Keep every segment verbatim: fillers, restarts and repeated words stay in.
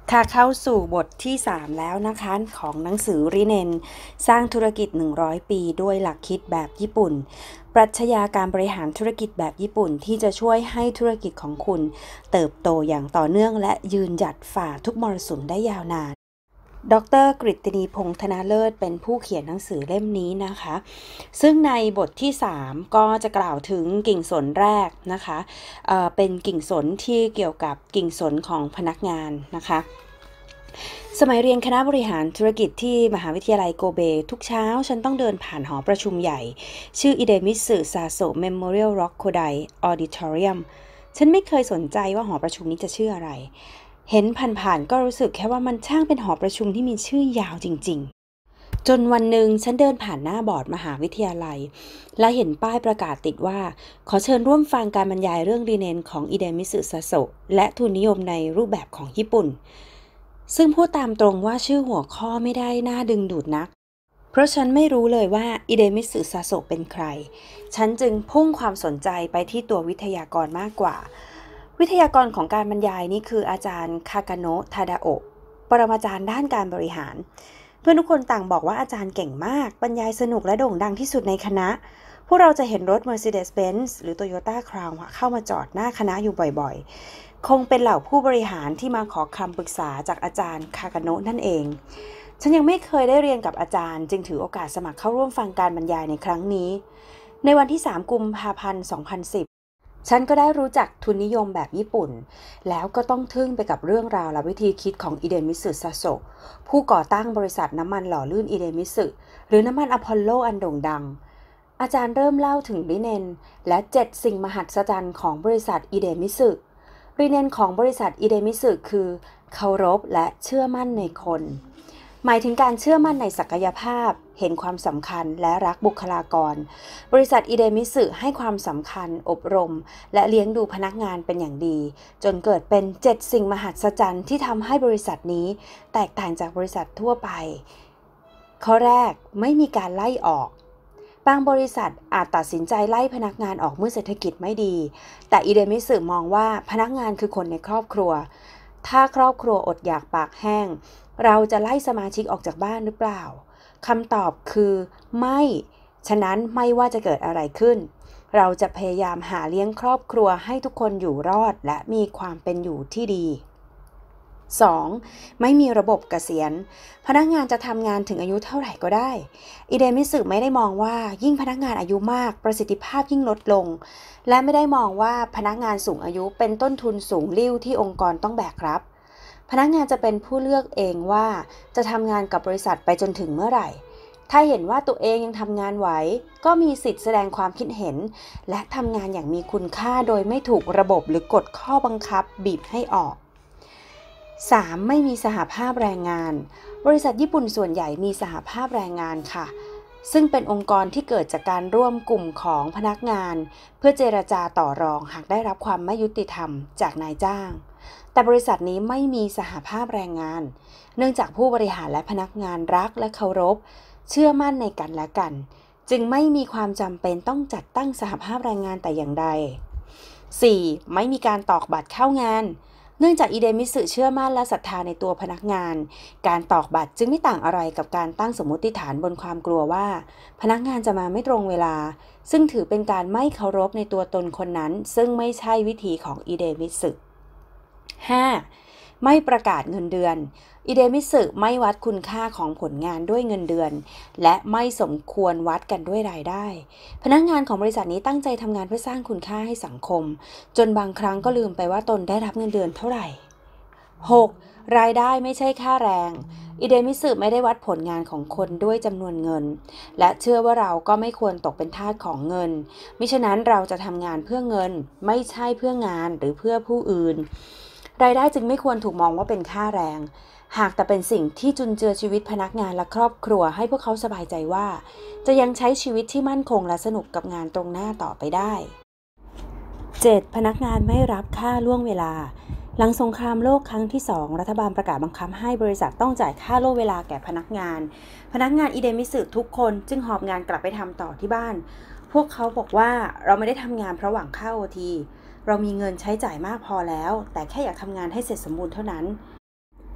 ค่ะเข้าสู่บทที่สามแล้วนะคะของหนังสือริเนนสร้างธุรกิจหนึ่งร้อยปีด้วยหลักคิดแบบญี่ปุ่นปรัชญาการบริหารธุรกิจแบบญี่ปุ่นที่จะช่วยให้ธุรกิจของคุณเติบโตอย่างต่อเนื่องและยืนหยัดฝ่าทุกมรสุมได้ยาวนานดร.กฤตตินีพงษ์ธนาเลิศเป็นผู้เขียนหนังสือเล่มนี้นะคะซึ่งในบทที่สามก็จะกล่าวถึงกิ่งสนแรกนะคะเอ่อเป็นกิ่งสนที่เกี่ยวกับกิ่งสนของพนักงานนะคะสมัยเรียนคณะบริหารธุรกิจที่มหาวิทยาลัยโกเบทุกเช้าฉันต้องเดินผ่านหอประชุมใหญ่ชื่ออิเดมิสึซาโซะเมมโมเรียลร็อกโคไดออดิทอเรียมฉันไม่เคยสนใจว่าหอประชุมนี้จะชื่ออะไรเห็นผ่านๆก็รู้สึกแค่ว่ามันช่างเป็นหอประชุมที่มีชื่อยาวจริงๆจนวันหนึ่งฉันเดินผ่านหน้าบอร์ดมหาวิทยาลัยและเห็นป้ายประกาศติดว่าขอเชิญร่วมฟังการบรรยายเรื่องรีเนนของอิเดมิสึซาโซะและทุนนิยมในรูปแบบของญี่ปุ่นซึ่งพูดตามตรงว่าชื่อหัวข้อไม่ได้น่าดึงดูดนักเพราะฉันไม่รู้เลยว่าอิเดมิสึซาโซะเป็นใครฉันจึงพุ่งความสนใจไปที่ตัววิทยากรมากกว่าวิทยากรของการบรรยายนี้คืออาจารย์คากาโนะทาดาโอะปรมาจารย์ด้านการบริหารเพื่อนทุกคนต่างบอกว่าอาจารย์เก่งมากบรรยายสนุกและโด่งดังที่สุดในคณะพวกเราจะเห็นรถ Mercedes-Benz หรือ Toyota Crown เข้ามาจอดหน้าคณะอยู่บ่อยๆคงเป็นเหล่าผู้บริหารที่มาขอคำปรึกษาจากอาจารย์คากาโนะนั่นเองฉันยังไม่เคยได้เรียนกับอาจารย์จึงถือโอกาสสมัครเข้าร่วมฟังการบรรยายในครั้งนี้ในวันที่สามกุมภาพันธ์สองพันสิบฉันก็ได้รู้จักทุนนิยมแบบญี่ปุ่นแล้วก็ต้องทึ่งไปกับเรื่องราวและวิธีคิดของอิเดมิสึซาโซะผู้ก่อตั้งบริษัทน้ำมันหล่อลื่นอิเดมิสึหรือน้ำมันอพอลโลอันโด่งดังอาจารย์เริ่มเล่าถึงริเนนและเจ็ดสิ่งมหัศจรรย์ของบริษัทอิเดมิสึริเนนของบริษัทอิเดมิสึคือเคารพและเชื่อมั่นในคนหมายถึงการเชื่อมั่นในศักยภาพเห็นความสำคัญและรักบุคลากรบริษัทอิเดมิสึให้ความสำคัญอบรมและเลี้ยงดูพนักงานเป็นอย่างดีจนเกิดเป็นเจ็ดสิ่งมหัศจรรย์ที่ทำให้บริษัทนี้แตกต่างจากบริษัททั่วไปข้อแรกไม่มีการไล่ออกบางบริษัทอาจตัดสินใจไล่พนักงานออกเมื่อเศรษฐกิจไม่ดีแต่อิเดมิสึมองว่าพนักงานคือคนในครอบครัวถ้าครอบครัวอดอยากปากแห้งเราจะไล่สมาชิกออกจากบ้านหรือเปล่าคำตอบคือไม่ฉะนั้นไม่ว่าจะเกิดอะไรขึ้นเราจะพยายามหาเลี้ยงครอบครัวให้ทุกคนอยู่รอดและมีความเป็นอยู่ที่ดี สอง. ไม่มีระบบเกษียณพนักงานจะทำงานถึงอายุเท่าไหร่ก็ได้อิเดมิสึไม่ได้มองว่ายิ่งพนักงานอายุมากประสิทธิภาพยิ่งลดลงและไม่ได้มองว่าพนักงานสูงอายุเป็นต้นทุนสูงลิ่วที่องค์กรต้องแบกรับพนักงานจะเป็นผู้เลือกเองว่าจะทำงานกับบริษัทไปจนถึงเมื่อไหร่ถ้าเห็นว่าตัวเองยังทำงานไหวก็มีสิทธิ์แสดงความคิดเห็นและทำงานอย่างมีคุณค่าโดยไม่ถูกระบบหรือกฎข้อบังคับบีบให้ออก สาม. ไม่มีสหภาพแรงงานบริษัทญี่ปุ่นส่วนใหญ่มีสหภาพแรงงานค่ะซึ่งเป็นองค์กรที่เกิดจากการร่วมกลุ่มของพนักงานเพื่อเจรจาต่อรองหากได้รับความไม่ยุติธรรมจากนายจ้างแต่บริษัทนี้ไม่มีสหภาพแรงงานเนื่องจากผู้บริหารและพนักงานรักและเคารพเชื่อมั่นในกันและกันจึงไม่มีความจำเป็นต้องจัดตั้งสหภาพแรงงานแต่อย่างใด สี่. ไม่มีการตอกบัตรเข้างานเนื่องจากอิเดมิสึเชื่อมั่นและศรัทธาในตัวพนักงานการตอกบัตรจึงไม่ต่างอะไรกับการตั้งสมมติฐานบนความกลัวว่าพนักงานจะมาไม่ตรงเวลาซึ่งถือเป็นการไม่เคารพในตัวตนคนนั้นซึ่งไม่ใช่วิธีของอิเดมิสึ ห้า. ไม่ประกาศเงินเดือนอิเดมิสึไม่วัดคุณค่าของผลงานด้วยเงินเดือนและไม่สมควรวัดกันด้วยรายได้พนักงานของบริษัทนี้ตั้งใจทำงานเพื่อสร้างคุณค่าให้สังคมจนบางครั้งก็ลืมไปว่าตนได้รับเงินเดือนเท่าไหร่ หก. รายได้ไม่ใช่ค่าแรงอิเดมิสึไม่ได้วัดผลงานของคนด้วยจำนวนเงินและเชื่อว่าเราก็ไม่ควรตกเป็นทาสของเงินมิฉะนั้นเราจะทำงานเพื่อเงินไม่ใช่เพื่องานหรือเพื่อผู้อื่นรายได้จึงไม่ควรถูกมองว่าเป็นค่าแรงหากแต่เป็นสิ่งที่จุนเจือชีวิตพนักงานและครอบครัวให้พวกเขาสบายใจว่าจะยังใช้ชีวิตที่มั่นคงและสนุกกับงานตรงหน้าต่อไปได้ เจ็ด. พนักงานไม่รับค่าล่วงเวลาหลังสงครามโลกครั้งที่สองรัฐบาลประกาศบังคับให้บริษัทต้องจ่ายค่าล่วงเวลาแก่พนักงานพนักงานอิเดมิสึทุกคนจึงหอบงานกลับไปทำต่อที่บ้านพวกเขาบอกว่าเราไม่ได้ทำงานเพราะหวังค่า โอ ที เรามีเงินใช้จ่ายมากพอแล้วแต่แค่อยากทำงานให้เสร็จสมบูรณ์เท่านั้น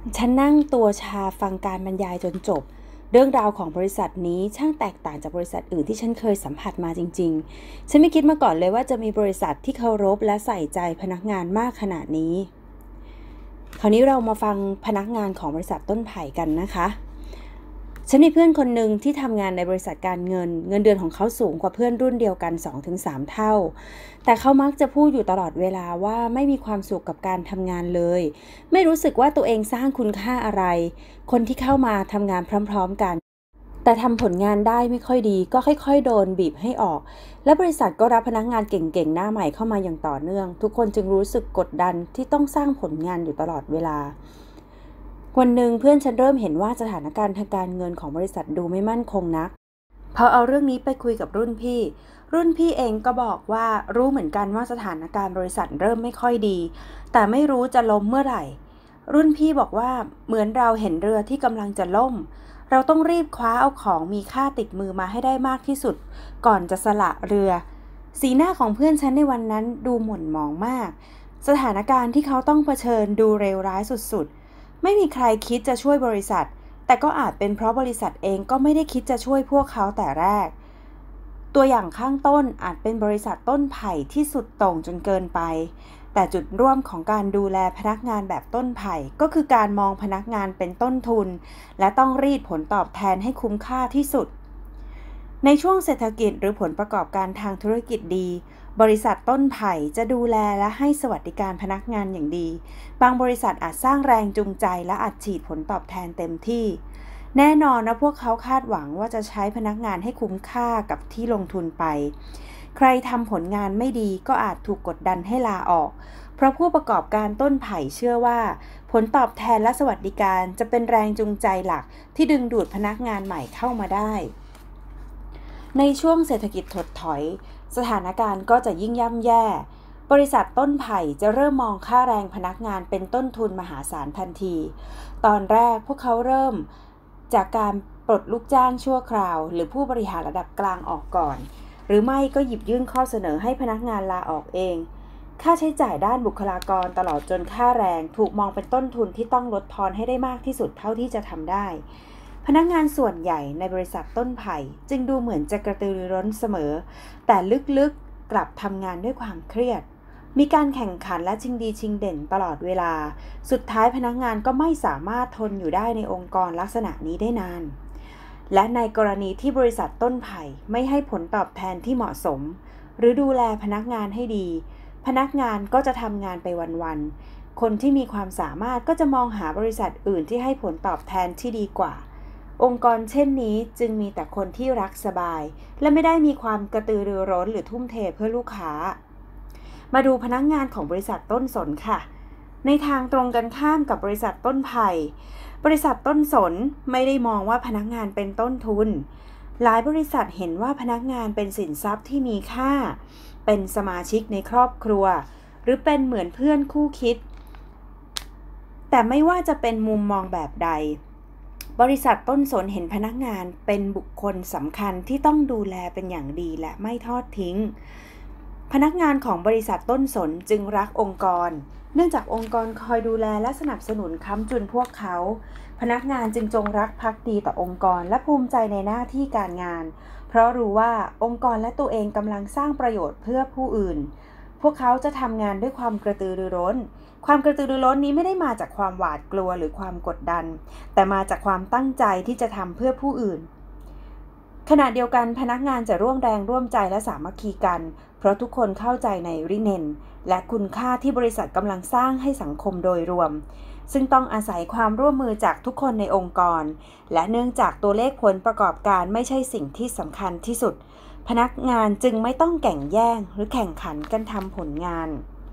ฉันนั่งตัวชาฟังการบรรยายจนจบเรื่องราวของบริษัทนี้ช่างแตกต่างจากบริษัทอื่นที่ฉันเคยสัมผัสมาจริงๆฉันไม่คิดมาก่อนเลยว่าจะมีบริษัทที่เคารพและใส่ใจพนักงานมากขนาดนี้คราวนี้เรามาฟังพนักงานของบริษัทต้นไผ่กันนะคะฉันมีเพื่อนคนหนึ่งที่ทำงานในบริษัทการเงินเงินเดือนของเขาสูงกว่าเพื่อนรุ่นเดียวกัน สองถึงสาม เท่าแต่เขามักจะพูดอยู่ตลอดเวลาว่าไม่มีความสุขกับการทำงานเลยไม่รู้สึกว่าตัวเองสร้างคุณค่าอะไรคนที่เข้ามาทำงานพร้อมๆกันแต่ทำผลงานได้ไม่ค่อยดีก็ค่อยๆโดนบีบให้ออกและบริษัทก็รับพนักงานเก่งๆหน้าใหม่เข้ามาอย่างต่อเนื่องทุกคนจึงรู้สึกกดดันที่ต้องสร้างผลงานอยู่ตลอดเวลาวันหนึ่งเพื่อนฉันเริ่มเห็นว่าสถานการณ์ทางการเงินของบริษัทดูไม่มั่นคงนักพอเอาเรื่องนี้ไปคุยกับรุ่นพี่รุ่นพี่เองก็บอกว่ารู้เหมือนกันว่าสถานการณ์บริษัทเริ่มไม่ค่อยดีแต่ไม่รู้จะล้มเมื่อไหร่รุ่นพี่บอกว่าเหมือนเราเห็นเรือที่กำลังจะล่มเราต้องรีบคว้าเอาของมีค่าติดมือมาให้ได้มากที่สุดก่อนจะสละเรือสีหน้าของเพื่อนฉันในวันนั้นดูหม่นหมองมากสถานการณ์ที่เขาต้องเผชิญดูเลวร้ายสุดๆไม่มีใครคิดจะช่วยบริษัทแต่ก็อาจเป็นเพราะบริษัทเองก็ไม่ได้คิดจะช่วยพวกเขาแต่แรกตัวอย่างข้างต้นอาจเป็นบริษัทต้นไผ่ที่สุดโต่งจนเกินไปแต่จุดร่วมของการดูแลพนักงานแบบต้นไผ่ก็คือการมองพนักงานเป็นต้นทุนและต้องรีดผลตอบแทนให้คุ้มค่าที่สุดในช่วงเศรษฐกิจหรือผลประกอบการทางธุรกิจดีบริษัทต้นไผ่จะดูแลและให้สวัสดิการพนักงานอย่างดีบางบริษัทอาจสร้างแรงจูงใจและอัดฉีดผลตอบแทนเต็มที่แน่นอนนะพวกเขาคาดหวังว่าจะใช้พนักงานให้คุ้มค่ากับที่ลงทุนไปใครทำผลงานไม่ดีก็อาจถูกกดดันให้ลาออกเพราะผู้ประกอบการต้นไผ่เชื่อว่าผลตอบแทนและสวัสดิการจะเป็นแรงจูงใจหลักที่ดึงดูดพนักงานใหม่เข้ามาได้ในช่วงเศรษฐกิจถดถอยสถานการณ์ก็จะยิ่งย่ำแย่บริษัทต้นไผ่จะเริ่มมองค่าแรงพนักงานเป็นต้นทุนมหาศาลทันทีตอนแรกพวกเขาเริ่มจากการปลดลูกจ้างชั่วคราวหรือผู้บริหารระดับกลางออกก่อนหรือไม่ก็หยิบยื่นข้อเสนอให้พนักงานลาออกเองค่าใช้จ่ายด้านบุคลากรตลอดจนค่าแรงถูกมองเป็นต้นทุนที่ต้องลดทอนให้ได้มากที่สุดเท่าที่จะทำได้พนักงานส่วนใหญ่ในบริษัทต้นไผ่จึงดูเหมือนจะกระตือรือร้นเสมอแต่ลึกๆกลับทำงานด้วยความเครียดมีการแข่งขันและชิงดีชิงเด่นตลอดเวลาสุดท้ายพนักงานก็ไม่สามารถทนอยู่ได้ในองค์กรลักษณะนี้ได้นานและในกรณีที่บริษัทต้นไผ่ไม่ให้ผลตอบแทนที่เหมาะสมหรือดูแลพนักงานให้ดีพนักงานก็จะทำงานไปวันๆคนที่มีความสามารถก็จะมองหาบริษัทอื่นที่ให้ผลตอบแทนที่ดีกว่าองค์กรเช่นนี้จึงมีแต่คนที่รักสบายและไม่ได้มีความกระตือรือร้นหรือทุ่มเทเพื่อลูกค้ามาดูพนักงานของบริษัทต้นสนค่ะในทางตรงกันข้ามกับบริษัทต้นไผ่บริษัทต้นสนไม่ได้มองว่าพนักงานเป็นต้นทุนหลายบริษัทเห็นว่าพนักงานเป็นสินทรัพย์ที่มีค่าเป็นสมาชิกในครอบครัวหรือเป็นเหมือนเพื่อนคู่คิดแต่ไม่ว่าจะเป็นมุมมองแบบใดบริษัทต้นสนเห็นพนักงานเป็นบุคคลสำคัญที่ต้องดูแลเป็นอย่างดีและไม่ทอดทิ้งพนักงานของบริษัทต้นสนจึงรักองค์กรเนื่องจากองค์กรคอยดูแลและสนับสนุนค้ำจุนพวกเขาพนักงานจึงจงรักภักดีต่อองค์กรและภูมิใจในหน้าที่การงานเพราะรู้ว่าองค์กรและตัวเองกำลังสร้างประโยชน์เพื่อผู้อื่นพวกเขาจะทำงานด้วยความกระตือรือร้นความกระตือรือร้นนี้ไม่ได้มาจากความหวาดกลัวหรือความกดดันแต่มาจากความตั้งใจที่จะทำเพื่อผู้อื่นขณะเดียวกันพนักงานจะร่วมแรงร่วมใจและสามัคคีกันเพราะทุกคนเข้าใจในริเนนและคุณค่าที่บริษัทกำลังสร้างให้สังคมโดยรวมซึ่งต้องอาศัยความร่วมมือจากทุกคนในองค์กรและเนื่องจากตัวเลขผลประกอบการไม่ใช่สิ่งที่สำคัญที่สุดพนักงานจึงไม่ต้องแข่งแย่งหรือแข่งขันกันทำผลงาน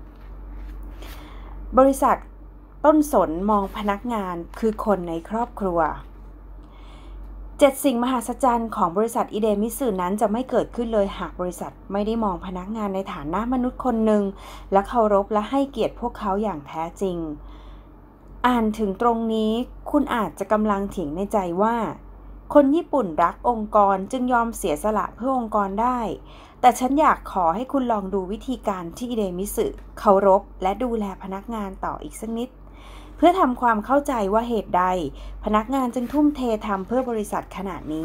บริษัทต้นสนมองพนักงานคือคนในครอบครัวเจ็ดสิ่งมหัศจรรย์ของบริษัทอิเดมิสึนั้นจะไม่เกิดขึ้นเลยหากบริษัทไม่ได้มองพนักงานในฐานะมนุษย์คนหนึ่งและเคารพและให้เกียรติพวกเขาอย่างแท้จริงอ่านถึงตรงนี้คุณอาจจะกำลังเถียงในใจว่าคนญี่ปุ่นรักองค์กรจึงยอมเสียสละเพื่อองค์กรได้แต่ฉันอยากขอให้คุณลองดูวิธีการที่อิเดมิสึเคารพและดูแลพนักงานต่ออีกสักนิดพื่อทำความเข้าใจว่าเหตุใดพนักงานจึงทุ่มเททำเพื่อบริษัทขนาดนี้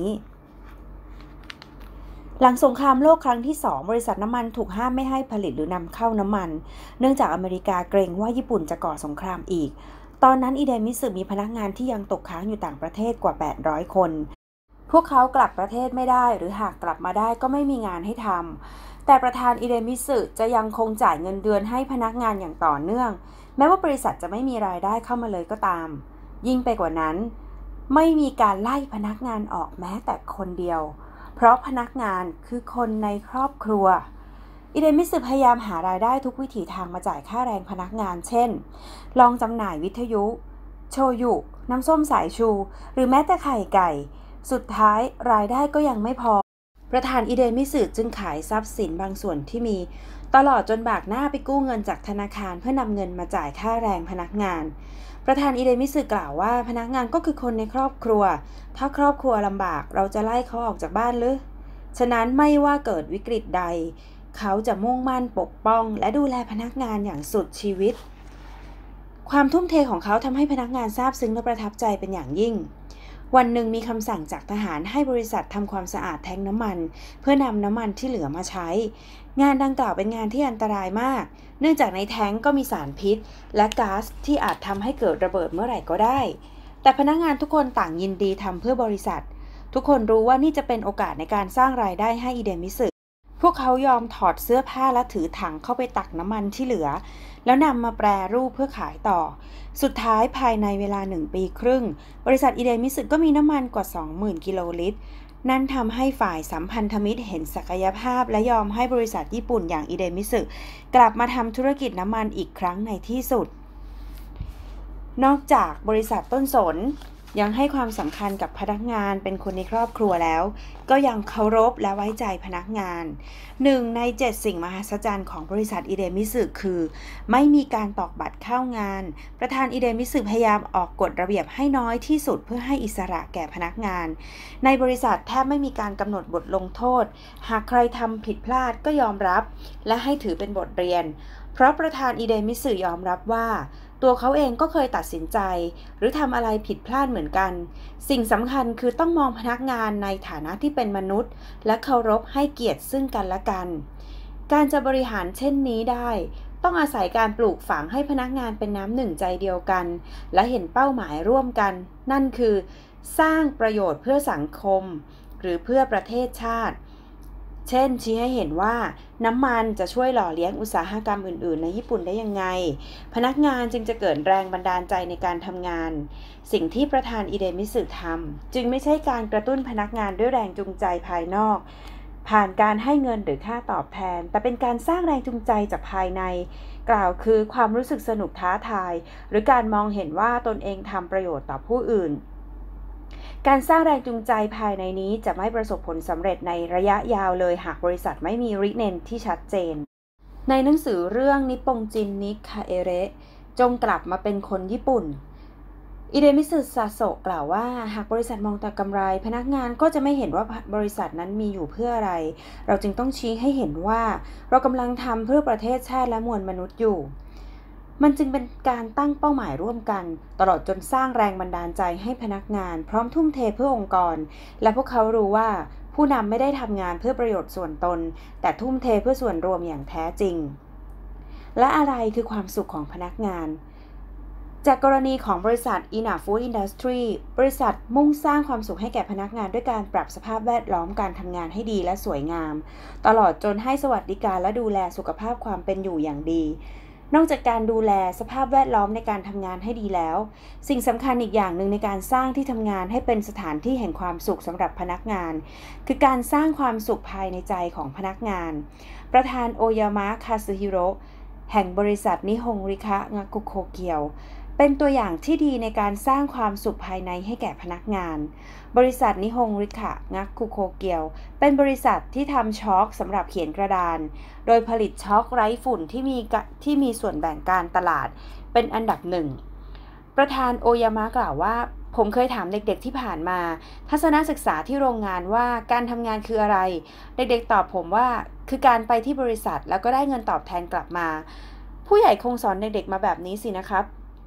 หลังสงครามโลกครั้งที่สองบริษัทน้ำมันถูกห้ามไม่ให้ผลิตหรือนำเข้าน้ำมันเนื่องจากอเมริกาเกรงว่าญี่ปุ่นจะก่อสงครามอีกตอนนั้นอิเดมิสึมีพนักงานที่ยังตกค้างอยู่ต่างประเทศกว่าแปดร้อยคนพวกเขากลับประเทศไม่ได้หรือหากกลับมาได้ก็ไม่มีงานให้ทำแต่ประธานอิเดมิสึจะยังคงจ่ายเงินเดือนให้พนักงานอย่างต่อเนื่องแม้ว่าบริษัทจะไม่มีรายได้เข้ามาเลยก็ตามยิ่งไปกว่านั้นไม่มีการไล่พนักงานออกแม้แต่คนเดียวเพราะพนักงานคือคนในครอบครัวอิเดมิสึพยายามหารายได้ทุกวิถีทางมาจ่ายค่าแรงพนักงานเช่นลองจำหน่ายวิทยุโชยุน้ำส้มสายชูหรือแม้แต่ไข่ไก่สุดท้ายรายได้ก็ยังไม่พอประธานอิเดมิสึจึงขายทรัพย์สินบางส่วนที่มีตลอดจนบากหน้าไปกู้เงินจากธนาคารเพื่อนำเงินมาจ่ายค่าแรงพนักงานประธานอิเดมิสึกล่าวว่าพนักงานก็คือคนในครอบครัวถ้าครอบครัวลำบากเราจะไล่เขาออกจากบ้านหรือฉะนั้นไม่ว่าเกิดวิกฤตใดเขาจะมุ่งมั่นปกป้องและดูแลพนักงานอย่างสุดชีวิตความทุ่มเทของเขาทำให้พนักงานซาบซึ้งและประทับใจเป็นอย่างยิ่งวันหนึ่งมีคำสั่งจากทหารให้บริษัททำความสะอาดแทงน้ำมันเพื่อนำน้ำมันที่เหลือมาใช้งานดังกล่าวเป็นงานที่อันตรายมากเนื่องจากในแทงก็มีสารพิษและก๊าซที่อาจทำให้เกิดระเบิดเมื่อไหร่ก็ได้แต่พนักงานทุกคนต่างยินดีทำเพื่อบริษัททุกคนรู้ว่านี่จะเป็นโอกาสในการสร้างรายได้ให้อิเดมิสึพวกเขายอมถอดเสื้อผ้าและถือถังเข้าไปตักน้ำมันที่เหลือแล้วนำมาแปรรูปเพื่อขายต่อสุดท้ายภายในเวลาหนึ่งปีครึ่งบริษัทอิเดมิสึก็มีน้ำมันกว่า สองหมื่น กิโลลิตรนั่นทำให้ฝ่ายสัมพันธมิตรเห็นศักยภาพและยอมให้บริษัทญี่ปุ่นอย่างอิเดมิสึกลับมาทำธุรกิจน้ำมันอีกครั้งในที่สุดนอกจากบริษัทต้นสนยังให้ความสำคัญกับพนักงานเป็นคนในครอบครัวแล้วก็ยังเคารพและไว้ใจพนักงานหนึ่งในเจ็ดสิ่งมหัศจรรย์ของบริษัทอิเดมิสึคือไม่มีการตอกบัตรเข้างานประธานอิเดมิสึพยายามออกกฎระเบียบให้น้อยที่สุดเพื่อให้อิสระแก่พนักงานในบริษัทแทบไม่มีการกำหนดบทลงโทษหากใครทำผิดพลาดก็ยอมรับและให้ถือเป็นบทเรียนเพราะประธานอิเดมิสึยอมรับว่าตัวเขาเองก็เคยตัดสินใจหรือทำอะไรผิดพลาดเหมือนกันสิ่งสำคัญคือต้องมองพนักงานในฐานะที่เป็นมนุษย์และเคารพให้เกียรติซึ่งกันและกันการจะบริหารเช่นนี้ได้ต้องอาศัยการปลูกฝังให้พนักงานเป็นน้ำหนึ่งใจเดียวกันและเห็นเป้าหมายร่วมกันนั่นคือสร้างประโยชน์เพื่อสังคมหรือเพื่อประเทศชาติเช่นชี้ให้เห็นว่าน้ำมันจะช่วยหล่อเลี้ยงอุตสาหกรรมอื่นๆในญี่ปุ่นได้ยังไงพนักงานจึงจะเกิดแรงบันดาลใจในการทำงานสิ่งที่ประธานอิเดมิสึทำจึงไม่ใช่การกระตุ้นพนักงานด้วยแรงจูงใจภายนอกผ่านการให้เงินหรือค่าตอบแทนแต่เป็นการสร้างแรงจูงใจจากภายในกล่าวคือความรู้สึกสนุกท้าทายหรือการมองเห็นว่าตนเองทำประโยชน์ต่อผู้อื่นการสร้างแรงจูงใจภายในนี้จะไม่ประสบผลสำเร็จในระยะยาวเลยหากบริษัทไม่มีริเนนที่ชัดเจนในหนังสือเรื่องนิปปงจินนิคาเอเระจงกลับมาเป็นคนญี่ปุ่นอิเดมิสึซาโซะกล่าวว่าหากบริษัทมองแต่กำไรพนักงานก็จะไม่เห็นว่าบริษัทนั้นมีอยู่เพื่ออะไรเราจึงต้องชี้ให้เห็นว่าเรากำลังทำเพื่อประเทศชาติและมวลมนุษย์อยู่มันจึงเป็นการตั้งเป้าหมายร่วมกันตลอดจนสร้างแรงบันดาลใจให้พนักงานพร้อมทุ่มเทเพื่อองค์กรและพวกเขารู้ว่าผู้นำไม่ได้ทำงานเพื่อประโยชน์ส่วนตนแต่ทุ่มเทเพื่อส่วนรวมอย่างแท้จริงและอะไรคือความสุขของพนักงานจากกรณีของบริษัท Ina Food Industry บริษัทมุ่งสร้างความสุขให้แก่พนักงานด้วยการปรับสภาพแวดล้อมการทำงานให้ดีและสวยงามตลอดจนให้สวัสดิการและดูแลสุขภาพความเป็นอยู่อย่างดีนอกจากการดูแลสภาพแวดล้อมในการทำงานให้ดีแล้วสิ่งสำคัญอีกอย่างหนึ่งในการสร้างที่ทำงานให้เป็นสถานที่แห่งความสุขสำหรับพนักงานคือการสร้างความสุขภายในใจของพนักงานประธานโอยามะคาซึฮิโร่แห่งบริษัทนิฮงริคะงากุโคเกียวเป็นตัวอย่างที่ดีในการสร้างความสุขภายในให้แก่พนักงานบริษัทนิฮงริคะงักคุโคเกียวเป็นบริษัทที่ทำช็อคสำหรับเขียนกระดานโดยผลิตช็อคไร้ฝุ่นที่มีที่มีส่วนแบ่งการตลาดเป็นอันดับหนึ่งประธานโอยามะกล่าวว่าผมเคยถามเด็กๆที่ผ่านมาทัศนศึกษาที่โรงงานว่าการทำงานคืออะไรเด็กๆตอบผมว่าคือการไปที่บริษัทแล้วก็ได้เงินตอบแทนกลับมาผู้ใหญ่คงสอนเด็กๆมาแบบนี้สินะครับ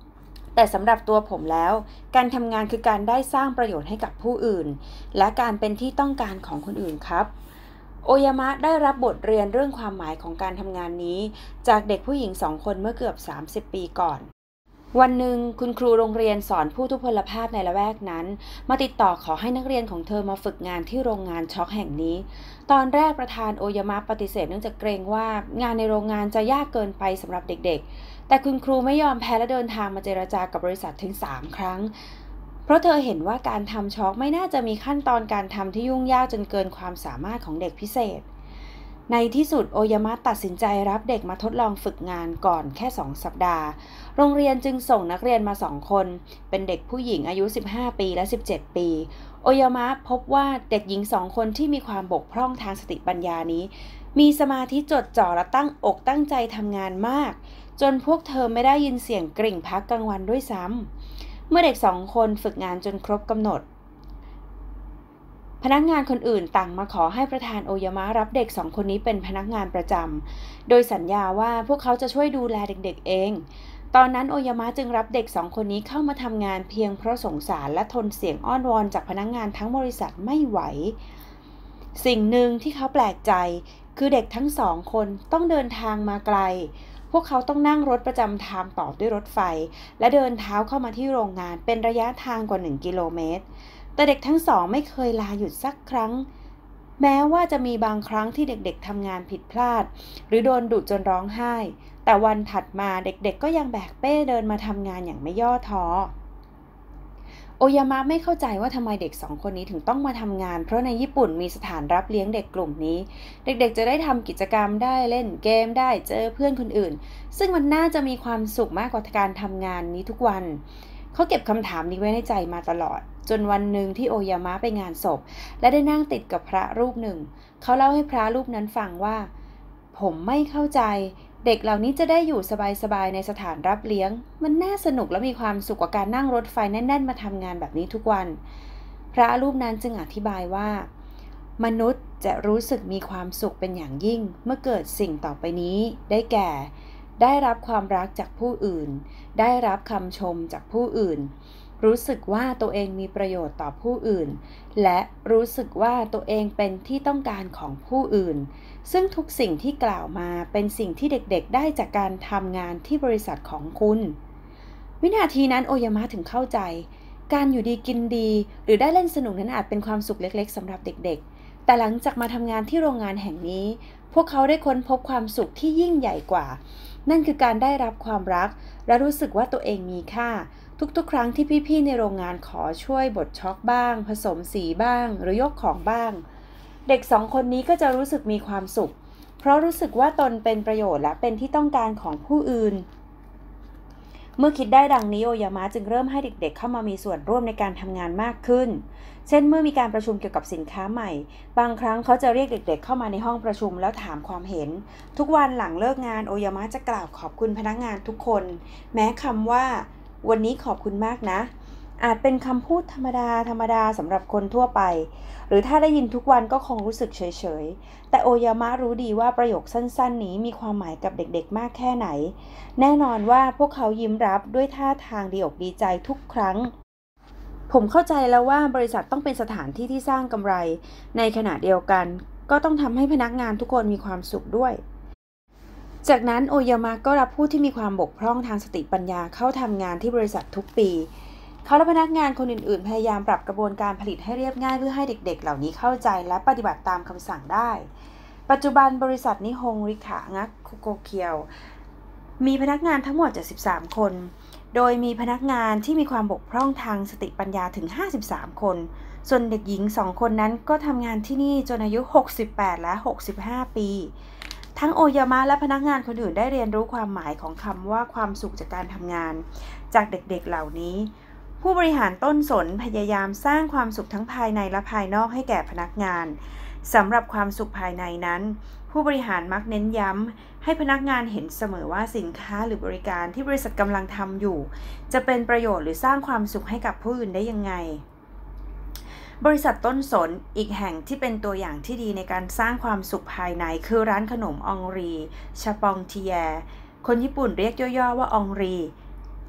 แต่สำหรับตัวผมแล้วการทำงานคือการได้สร้างประโยชน์ให้กับผู้อื่นและการเป็นที่ต้องการของคนอื่นครับโอยามะได้รับบทเรียนเรื่องความหมายของการทำงานนี้จากเด็กผู้หญิงสองคนเมื่อเกือบสามสิบปีก่อนวันหนึ่งคุณครูโรงเรียนสอนผู้ทุพพลภาพในละแวกนั้นมาติดต่อขอให้นักเรียนของเธอมาฝึกงานที่โรงงานช็อกแห่งนี้ตอนแรกประธานโอยามะปฏิเสธเนื่องจากเกรงว่างานในโรงงานจะยากเกินไปสำหรับเด็กๆแต่คุณครูไม่ยอมแพ้และเดินทางมาเจรจากับบริษัทถึงสามครั้งเพราะเธอเห็นว่าการทำช็อกไม่น่าจะมีขั้นตอนการทำที่ยุ่งยากจนเกินความสามารถของเด็กพิเศษในที่สุดโอยามะตัดสินใจรับเด็กมาทดลองฝึกงานก่อนแค่สองสัปดาห์โรงเรียนจึงส่งนักเรียนมาสองคนเป็นเด็กผู้หญิงอายุสิบห้าปีและสิบเจ็ดปีโอยามะพบว่าเด็กหญิงสองคนที่มีความบกพร่องทางสติปัญญานี้มีสมาธิจดจ่อและตั้งอกตั้งใจทำงานมากจนพวกเธอไม่ได้ยินเสียงกริ่งพักกลางวันด้วยซ้ำเมื่อเด็กสองคนฝึกงานจนครบกำหนดพนักงานคนอื่นต่างมาขอให้ประธานโอยามะรับเด็กสองคนนี้เป็นพนักงานประจำโดยสัญญาว่าพวกเขาจะช่วยดูแลเด็กๆเองตอนนั้นโอยามะจึงรับเด็กสองคนนี้เข้ามาทำงานเพียงเพราะสงสารและทนเสียงอ้อนวอนจากพนักงานทั้งบริษัทไม่ไหวสิ่งหนึ่งที่เขาแปลกใจคือเด็กทั้งสองคนต้องเดินทางมาไกลพวกเขาต้องนั่งรถประจำทางต่อด้วยรถไฟและเดินเท้าเข้ามาที่โรงงานเป็นระยะทางกว่าหนึ่งกิโลเมตรแต่เด็กทั้งสองไม่เคยลาหยุดสักครั้งแม้ว่าจะมีบางครั้งที่เด็กๆทำงานผิดพลาดหรือโดนดุจนร้องไห้แต่วันถัดมาเด็กๆก็ยังแบกเป้เดินมาทำงานอย่างไม่ย่อท้อโอยามะไม่เข้าใจว่าทำไมเด็กสองคนนี้ถึงต้องมาทำงานเพราะในญี่ปุ่นมีสถานรับเลี้ยงเด็กกลุ่มนี้เด็กๆจะได้ทำกิจกรรมได้เล่นเกมได้เจอเพื่อนคนอื่นซึ่งมันน่าจะมีความสุขมากกว่าการทำงานนี้ทุกวันเขาเก็บคำถามนี้ไว้ในใจมาตลอดจนวันหนึ่งที่โอยามะไปงานศพและได้นั่งติดกับพระรูปหนึ่งเขาเล่าให้พระรูปนั้นฟังว่าผมไม่เข้าใจเด็กเหล่านี้จะได้อยู่สบายๆในสถานรับเลี้ยงมันน่าสนุกและมีความสุขกว่าการนั่งรถไฟแน่นๆมาทำงานแบบนี้ทุกวันพระรูปนั้นจึงอธิบายว่ามนุษย์จะรู้สึกมีความสุขเป็นอย่างยิ่งเมื่อเกิดสิ่งต่อไปนี้ได้แก่ได้รับความรักจากผู้อื่นได้รับคำชมจากผู้อื่นรู้สึกว่าตัวเองมีประโยชน์ต่อผู้อื่นและรู้สึกว่าตัวเองเป็นที่ต้องการของผู้อื่นซึ่งทุกสิ่งที่กล่าวมาเป็นสิ่งที่เด็กๆได้จากการทำงานที่บริษัทของคุณวินาทีนั้นโอยามะถึงเข้าใจการอยู่ดีกินดีหรือได้เล่นสนุกนั้นอาจเป็นความสุขเล็กๆสำหรับเด็กๆแต่หลังจากมาทำงานที่โรงงานแห่งนี้พวกเขาได้ค้นพบความสุขที่ยิ่งใหญ่กว่านั่นคือการได้รับความรักและรู้สึกว่าตัวเองมีค่าทุกๆครั้งที่พี่ๆในโรงงานขอช่วยบดช็อกบ้างผสมสีบ้างหรือยกของบ้างเด็กสองคนนี้ก็จะรู้สึกมีความสุขเพราะรู้สึกว่าตนเป็นประโยชน์และเป็นที่ต้องการของผู้อื่นเมื่อคิดได้ดังนี้โอยามะจึงเริ่มให้เด็กๆ เ, เข้ามามีส่วนร่วมในการทำงานมากขึ้นเช่นเมื่อมีการประชุมเกี่ยวกับสินค้าใหม่บางครั้งเขาจะเรียกเด็กๆเข้ามาในห้องประชุมแล้วถามความเห็นทุกวันหลังเลิกงานโอยามะจะกล่าวขอบคุณพนักงานทุกคนแม้คำว่าวันนี้ขอบคุณมากนะอาจเป็นคำพูดธรรมดาธรรมดาสำหรับคนทั่วไปหรือถ้าได้ยินทุกวันก็คงรู้สึกเฉยๆแต่โอยามะรู้ดีว่าประโยคสั้นๆนี้มีความหมายกับเด็กๆมากแค่ไหนแน่นอนว่าพวกเขายิ้มรับด้วยท่าทางดีอกดีใจทุกครั้งผมเข้าใจแล้วว่าบริษัทต้องเป็นสถานที่ที่สร้างกำไรในขณะเดียวกันก็ต้องทำให้พนักงานทุกคนมีความสุขด้วยจากนั้นโอยามะก็รับผู้ที่มีความบกพร่องทางสติปัญญาเข้าทำงานที่บริษัททุกปีเขาและพนักงานคนอื่นๆพยายามปรับกระบวนการผลิตให้เรียบง่ายเพื่อให้เด็กๆเหล่านี้เข้าใจและปฏิบัติตามคำสั่งได้ปัจจุบันบริษัทนิฮงริคะงักคุโกเคียวมีพนักงานทั้งหมดเจ็ดสิบสามคนโดยมีพนักงานที่มีความบกพร่องทางสติปัญญาถึงห้าสิบสามคนส่วนเด็กหญิงสองคนนั้นก็ทำงานที่นี่จนอายุหกสิบแปดและหกสิบห้าปีทั้งโอยามะและพนักงานคนอื่นได้เรียนรู้ความหมายของคำว่าความสุขจากการทำงานจากเด็กๆเหล่านี้ผู้บริหารต้นสนพยายามสร้างความสุขทั้งภายในและภายนอกให้แก่พนักงานสำหรับความสุขภายในนั้นผู้บริหารมักเน้นย้ำให้พนักงานเห็นเสมอว่าสินค้าหรือบริการที่บริษัทกำลังทำอยู่จะเป็นประโยชน์หรือสร้างความสุขให้กับผู้อื่นได้ยังไงบริษัทต้นสนอีกแห่งที่เป็นตัวอย่างที่ดีในการสร้างความสุขภายในคือร้านขนมอองรีชาปองทีแยคนญี่ปุ่นเรียกย่อๆว่าอองรี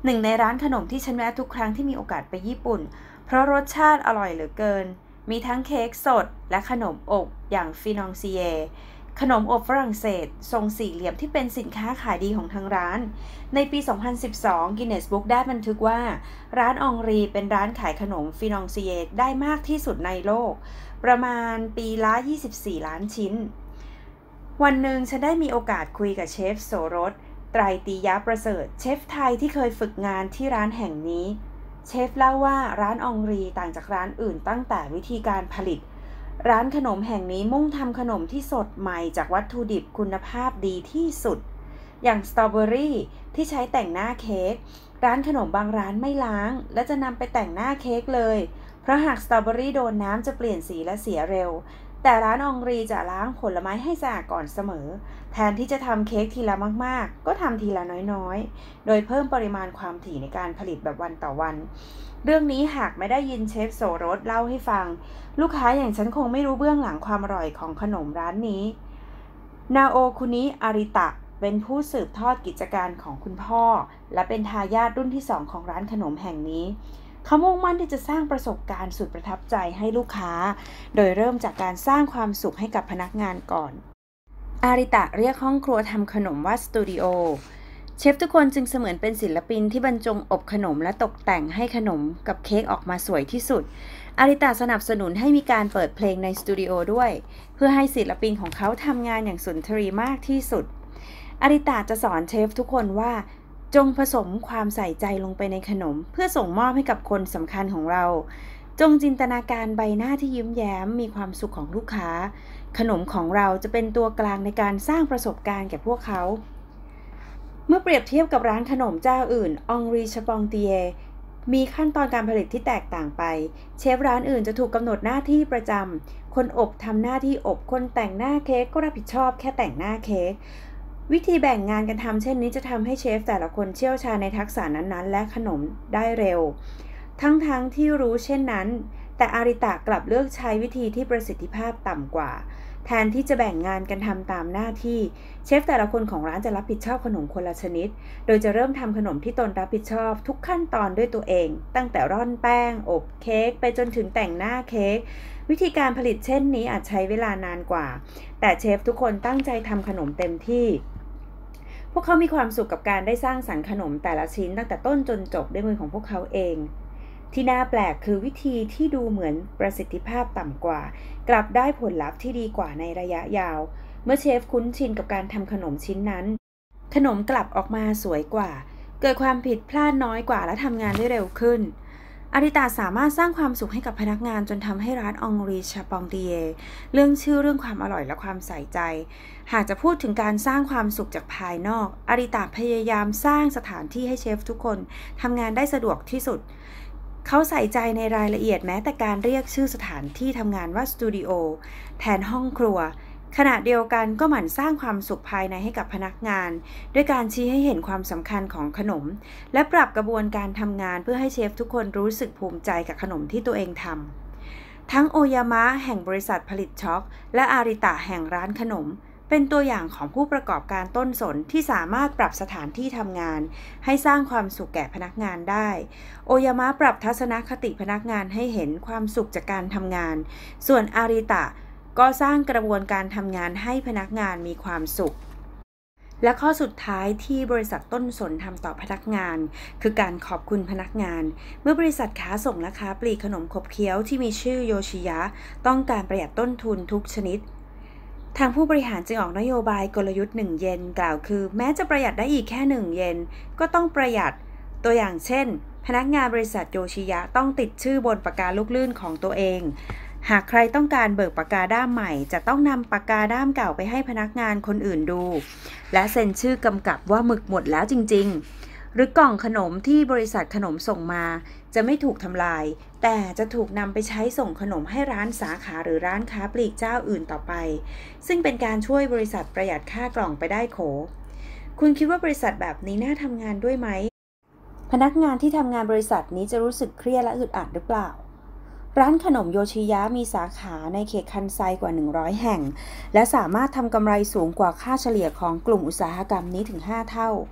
หนึ่งในร้านขนมที่ฉันแวะทุกครั้งที่มีโอกาสไปญี่ปุ่นเพราะรสชาติอร่อยเหลือเกินมีทั้งเค้กสดและขนมอบอย่างฟินองซิเยขนมอบฝรั่งเศสทรงสี่เหลี่ยมที่เป็นสินค้าขายดีของทางร้านในปี สองพันสิบสอง Guinness Book ได้บันทึกว่าร้านองรีเป็นร้านขายขนมฟินองซิเยได้มากที่สุดในโลกประมาณปีละยี่สิบสี่ล้านชิ้นวันหนึ่งฉันได้มีโอกาสคุยกับเชฟโสรสไตรตียะประเสริฐเชฟไทยที่เคยฝึกงานที่ร้านแห่งนี้เชฟเล่าว่าร้านองรีต่างจากร้านอื่นตั้งแต่วิธีการผลิตร้านขนมแห่งนี้มุ่งทำขนมที่สดใหม่จากวัตถุดิบคุณภาพดีที่สุดอย่างสตรอเบอรี่ที่ใช้แต่งหน้าเค้กร้านขนมบางร้านไม่ล้างและจะนำไปแต่งหน้าเค้กเลยเพราะหากสตรอเบอรี่โดนน้ำจะเปลี่ยนสีและเสียเร็วแต่ร้านองรีจะล้างผลไม้ให้สะอาดก่อนเสมอแทนที่จะทำเค้กทีละมากๆก็ทำทีละน้อยๆโดยเพิ่มปริมาณความถี่ในการผลิตแบบวันต่อวันเรื่องนี้หากไม่ได้ยินเชฟโสรสเล่าให้ฟังลูกค้าอย่างฉันคงไม่รู้เบื้องหลังความอร่อยของขนมร้านนี้นาโอคุนิอาริตะเป็นผู้สืบทอดกิจการของคุณพ่อและเป็นทายาทรุ่นที่สองของร้านขนมแห่งนี้เขามุ่งมั่นที่จะสร้างประสบการณ์สุดประทับใจให้ลูกค้าโดยเริ่มจากการสร้างความสุขให้กับพนักงานก่อนอาริตะเรียกห้องครัวทำขนมว่าสตูดิโอเชฟทุกคนจึงเสมือนเป็นศิลปินที่บรรจงอบขนมและตกแต่งให้ขนมกับเค้กออกมาสวยที่สุดอาริตะสนับสนุนให้มีการเปิดเพลงในสตูดิโอด้วยเพื่อให้ศิลปินของเขาทำงานอย่างสุนทรีมากที่สุดอาริตะจะสอนเชฟทุกคนว่าจงผสมความใส่ใจลงไปในขนมเพื่อส่งมอบให้กับคนสำคัญของเราจงจินตนาการใบหน้าที่ยิ้มแย้มมีความสุขของลูกค้าขนมของเราจะเป็นตัวกลางในการสร้างประสบการณ์แก่พวกเขาเมื่อเปรียบเทียบกับร้านขนมเจ้าอื่นองรีชปองเตียมีขั้นตอนการผลิตที่แตกต่างไปเชฟร้านอื่นจะถูกกำหนดหน้าที่ประจำคนอบทำหน้าที่อบคนแต่งหน้าเค้กก็รับผิดชอบแค่แต่งหน้าเค้กวิธีแบ่งงานกันทำเช่นนี้จะทำให้เชฟแต่ละคนเชี่ยวชาญในทักษะนั้นๆและขนมได้เร็วทั้งๆ ท, ที่รู้เช่นนั้นแต่อาริตะกลับเลือกใช้วิธีที่ประสิทธิภาพต่ำกว่าแทนที่จะแบ่งงานกันทำตามหน้าที่เชฟแต่ละคนของร้านจะรับผิดชอบขนมคนละชนิดโดยจะเริ่มทำขนมที่ตนรับผิดชอบทุกขั้นตอนด้วยตัวเองตั้งแต่ร่อนแป้งอบเค้กไปจนถึงแต่งหน้าเค้กวิธีการผลิตเช่นนี้อาจใช้เวลานานกว่าแต่เชฟทุกคนตั้งใจทำขนมเต็มที่พวกเขามีความสุขกับการได้สร้างสรรค์ขนมแต่ละชิ้นตั้งแต่ต้นจนจบด้วยมือของพวกเขาเองที่น่าแปลกคือวิธีที่ดูเหมือนประสิทธิภาพต่ำกว่ากลับได้ผลลัพธ์ที่ดีกว่าในระยะยาวเมื่อเชฟคุ้นชินกับการทำขนมชิ้นนั้นขนมกลับออกมาสวยกว่าเกิดความผิดพลาดน้อยกว่าและทำงานได้เร็วขึ้นอาริตาสามารถสร้างความสุขให้กับพนักงานจนทำให้ร้านองรีชาปองตีเยเรื่องชื่อเรื่องความอร่อยและความใส่ใจหากจะพูดถึงการสร้างความสุขจากภายนอกอาริตาพยายามสร้างสถานที่ให้เชฟทุกคนทำงานได้สะดวกที่สุดเขาใส่ใจในรายละเอียดแม้แต่การเรียกชื่อสถานที่ทำงานว่าสตูดิโอแทนห้องครัวขณะเดียวกันก็หมั่นสร้างความสุขภายในให้กับพนักงานด้วยการชี้ให้เห็นความสำคัญของขนมและปรับกระบวนการทำงานเพื่อให้เชฟทุกคนรู้สึกภูมิใจกับขนมที่ตัวเองทำทั้งโอยามะแห่งบริษัทผลิตช็อกและอาริตะแห่งร้านขนมเป็นตัวอย่างของผู้ประกอบการต้นสนที่สามารถปรับสถานที่ทำงานให้สร้างความสุขแก่พนักงานได้โอยามะปรับทัศนคติพนักงานให้เห็นความสุขจากการทำงานส่วนอาริตะก็สร้างกระบวนการทำงานให้พนักงานมีความสุขและข้อสุดท้ายที่บริษัทต้นสนทำต่อพนักงานคือการขอบคุณพนักงานเมื่อบริษัทค้าส่งและค้าปลีกขนมขบเคี้ยวที่มีชื่อโยชิยะต้องการประหยัดต้นทุนทุกชนิดทางผู้บริหารจึงออกนโยบายกลยุทธ์หนึ่งเยนกล่าวคือแม้จะประหยัดได้อีกแค่หนึ่งเยนก็ต้องประหยัดตัวอย่างเช่นพนักงานบริษัทโยชิยะต้องติดชื่อบนปากกาลูกลื่นของตัวเองหากใครต้องการเบิกปากกาด้ามใหม่จะต้องนำปากกาด้ามเก่าไปให้พนักงานคนอื่นดูและเซ็นชื่อกำกับว่าหมึกหมดแล้วจริงๆหรือกล่องขนมที่บริษัทขนมส่งมาจะไม่ถูกทำลายแต่จะถูกนำไปใช้ส่งขนมให้ร้านสาขาหรือร้านค้าปลีกเจ้าอื่นต่อไปซึ่งเป็นการช่วยบริษัทประหยัดค่ากล่องไปได้โขคุณคิดว่าบริษัทแบบนี้น่าทำงานด้วยไหมพนักงานที่ทำงานบริษัทนี้จะรู้สึกเครียดและอึดอัดหรือเปล่าร้านขนมโยชิยะมีสาขาในเขตคันไซกว่าหนึ่งร้อยแห่งและสามารถทำกำไรสูงกว่าค่าเฉลี่ยของกลุ่มอุตสาหกรรมนี้ถึงห้าเท่า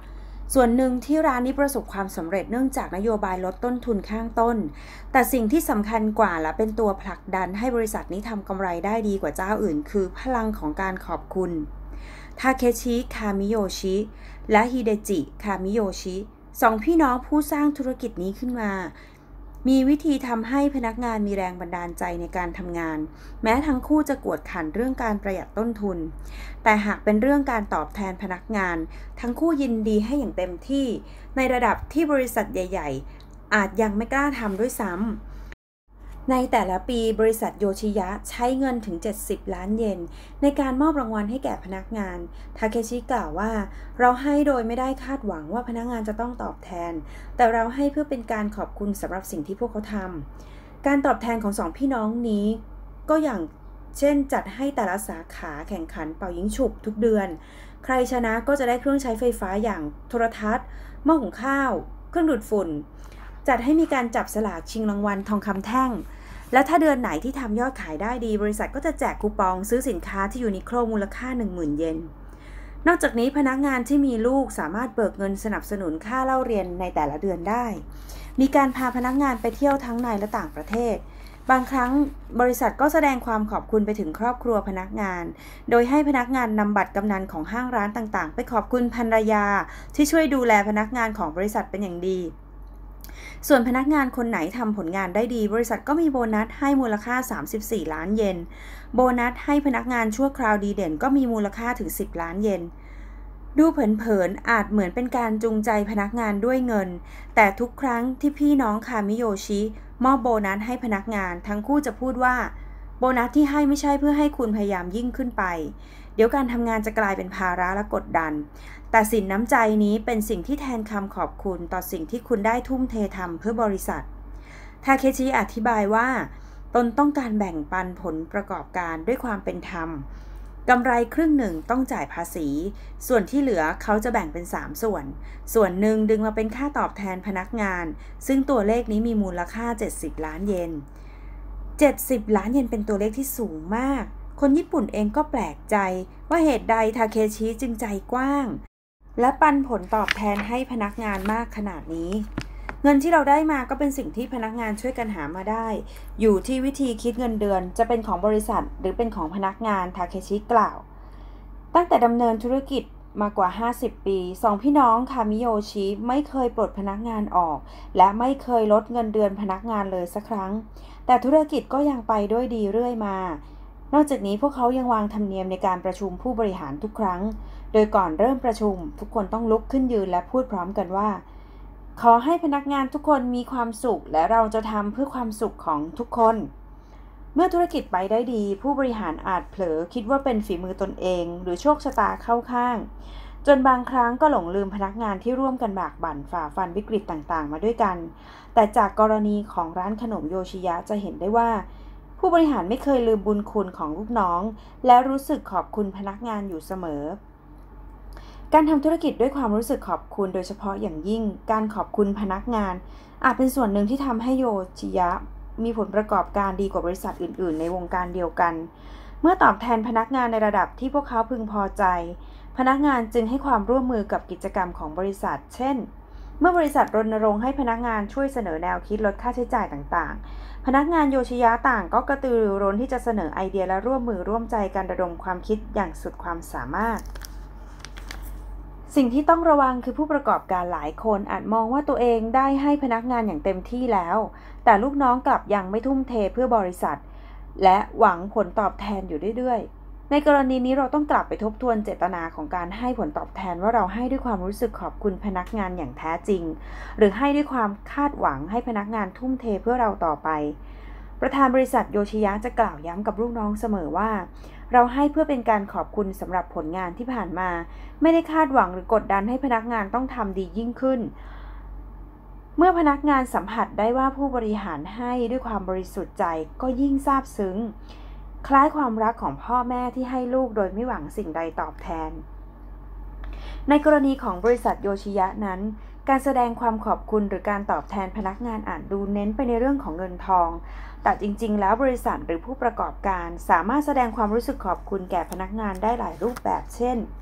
ส่วนหนึ่งที่ร้านนี้ประสบความสำเร็จเนื่องจากนโยบายลดต้นทุนข้างต้นแต่สิ่งที่สำคัญกว่าและเป็นตัวผลักดันให้บริษัทนี้ทำกำไรได้ดีกว่าเจ้าอื่นคือพลังของการขอบคุณทาเคชิ คามิโยชิและฮิเดจิ คามิโยชิสองพี่น้องผู้สร้างธุรกิจนี้ขึ้นมามีวิธีทำให้พนักงานมีแรงบันดาลใจในการทำงานแม้ทั้งคู่จะกวดขันเรื่องการประหยัดต้นทุนแต่หากเป็นเรื่องการตอบแทนพนักงานทั้งคู่ยินดีให้อย่างเต็มที่ในระดับที่บริษัทใหญ่ๆอาจยังไม่กล้าทำด้วยซ้ำในแต่ละปีบริษัทโยชิยะใช้เงินถึงเจ็ดสิบล้านเยนในการมอบรางวัลให้แก่พนักงานทาเคชิกล่าวว่าเราให้โดยไม่ได้คาดหวังว่าพนักงานจะต้องตอบแทนแต่เราให้เพื่อเป็นการขอบคุณสำหรับสิ่งที่พวกเขาทำการตอบแทนของสองพี่น้องนี้ก็อย่างเช่นจัดให้แต่ละสาขาแข่งขันเป่ายิงฉุบทุกเดือนใครชนะก็จะได้เครื่องใช้ไฟฟ้าอย่างโทรทัศน์หม้อหุงข้าวเครื่องดูดฝุ่นจัดให้มีการจับสลากชิงรางวัลทองคำแท่งและถ้าเดือนไหนที่ทำยอดขายได้ดีบริษัทก็จะแจกคูปองซื้อสินค้าที่ยูนิโคลมูลค่า หนึ่งหมื่น เยนนอกจากนี้พนักงานที่มีลูกสามารถเบิกเงินสนับสนุนค่าเล่าเรียนในแต่ละเดือนได้มีการพาพนักงานไปเที่ยวทั้งในและต่างประเทศบางครั้งบริษัทก็แสดงความขอบคุณไปถึงครอบครัวพนักงานโดยให้พนักงานนำบัตรกำนันของห้างร้านต่างๆไปขอบคุณภรรยาที่ช่วยดูแลพนักงานของบริษัทเป็นอย่างดีส่วนพนักงานคนไหนทำผลงานได้ดีบริษัทก็มีโบนัสให้มูลค่าสามสิบสี่ล้านเยนโบนัสให้พนักงานชั่วคราวดีเด่นก็มีมูลค่าถึงสิบล้านเยนดูเผินๆอาจเหมือนเป็นการจูงใจพนักงานด้วยเงินแต่ทุกครั้งที่พี่น้องคามิโยชิมอบโบนัสให้พนักงานทั้งคู่จะพูดว่าโบนัสที่ให้ไม่ใช่เพื่อให้คุณพยายามยิ่งขึ้นไปเดี๋ยวการทำงานจะกลายเป็นภาระและกดดันแต่สินน้ำใจนี้เป็นสิ่งที่แทนคำขอบคุณต่อสิ่งที่คุณได้ทุ่มเททำเพื่อบริษัททาเคชิอธิบายว่าตนต้องการแบ่งปันผลประกอบการด้วยความเป็นธรรมกำไรครึ่งหนึ่งต้องจ่ายภาษีส่วนที่เหลือเขาจะแบ่งเป็นสามส่วนส่วนหนึ่งดึงมาเป็นค่าตอบแทนพนักงานซึ่งตัวเลขนี้มีมูลค่าเจ็ดสิบล้านเยนเจ็ดสิบล้านเยนเป็นตัวเลขที่สูงมากคนญี่ปุ่นเองก็แปลกใจว่าเหตุใดทาเคชิจึงใจกว้างและปันผลตอบแทนให้พนักงานมากขนาดนี้เงินที่เราได้มาก็เป็นสิ่งที่พนักงานช่วยกันหามาได้อยู่ที่วิธีคิดเงินเดือนจะเป็นของบริษัทหรือเป็นของพนักงานทาเคชิกล่าวตั้งแต่ดำเนินธุรกิจมากว่าห้าสิบปีสองพี่น้องคามิโยชิไม่เคยปลดพนักงานออกและไม่เคยลดเงินเดือนพนักงานเลยสักครั้งแต่ธุรกิจก็ยังไปด้วยดีเรื่อยมานอกจากนี้พวกเขายังวางธรรมเนียมในการประชุมผู้บริหารทุกครั้งโดยก่อนเริ่มประชุมทุกคนต้องลุกขึ้นยืนและพูดพร้อมกันว่าขอให้พนักงานทุกคนมีความสุขและเราจะทำเพื่อความสุขของทุกคนเมื่อธุรกิจไปได้ดีผู้บริหารอาจเผลอคิดว่าเป็นฝีมือตนเองหรือโชคชะตาเข้าข้างจนบางครั้งก็หลงลืมพนักงานที่ร่วมกันบากบั่นฝ่าฟันวิกฤตต่างๆมาด้วยกันแต่จากกรณีของร้านขนมโยชิยะจะเห็นได้ว่าผู้บริหารไม่เคยลืมบุญคุณของลูกน้องและรู้สึกขอบคุณพนักงานอยู่เสมอการทำธุรกิจด้วยความรู้สึกขอบคุณโดยเฉพาะอย่างยิ่งการขอบคุณพนักงานอาจเป็นส่วนหนึ่งที่ทำให้โยชิยะมีผลประกอบการดีกว่าบริษัทอื่นๆในวงการเดียวกันเมื่อตอบแทนพนักงานในระดับที่พวกเขาพึงพอใจพนักงานจึงให้ความร่วมมือกับกิจกรรมของบริษัทเช่นเมื่อบริษัทรณรงค์ให้พนักงานช่วยเสนอแนวคิดลดค่าใช้จ่ายต่างๆพนักงานโยชิยะต่างก็กระตือรือร้นที่จะเสนอไอเดียและร่วมมือร่วมใจกันระดมความคิดอย่างสุดความสามารถสิ่งที่ต้องระวังคือผู้ประกอบการหลายคนอาจมองว่าตัวเองได้ให้พนักงานอย่างเต็มที่แล้วแต่ลูกน้องกลับยังไม่ทุ่มเทเพื่อบริษัทและหวังผลตอบแทนอยู่เรื่อยๆในกรณีนี้เราต้องกลับไปทบทวนเจตนาของการให้ผลตอบแทนว่าเราให้ด้วยความรู้สึกขอบคุณพนักงานอย่างแท้จริงหรือให้ด้วยความคาดหวังให้พนักงานทุ่มเทเพื่อเราต่อไปประธานบริษัทโยชิยะจะกล่าวย้ำกับลูกน้องเสมอว่าเราให้เพื่อเป็นการขอบคุณสำหรับผลงานที่ผ่านมาไม่ได้คาดหวังหรือกดดันให้พนักงานต้องทำดียิ่งขึ้นเมื่อพนักงานสัมผัสได้ว่าผู้บริหารให้ด้วยความบริสุทธิ์ใจก็ยิ่งซาบซึ้งคล้ายความรักของพ่อแม่ที่ให้ลูกโดยไม่หวังสิ่งใดตอบแทนในกรณีของบริษัทโยชิยะนั้นการแสดงความขอบคุณหรือการตอบแทนพนักงานอาจดูเน้นไปในเรื่องของเงินทองแต่จริงๆแล้วบริษัทหรือผู้ประกอบการสามารถแสดงความรู้สึกขอบคุณแก่พนักงานได้หลายรูปแบบเช่น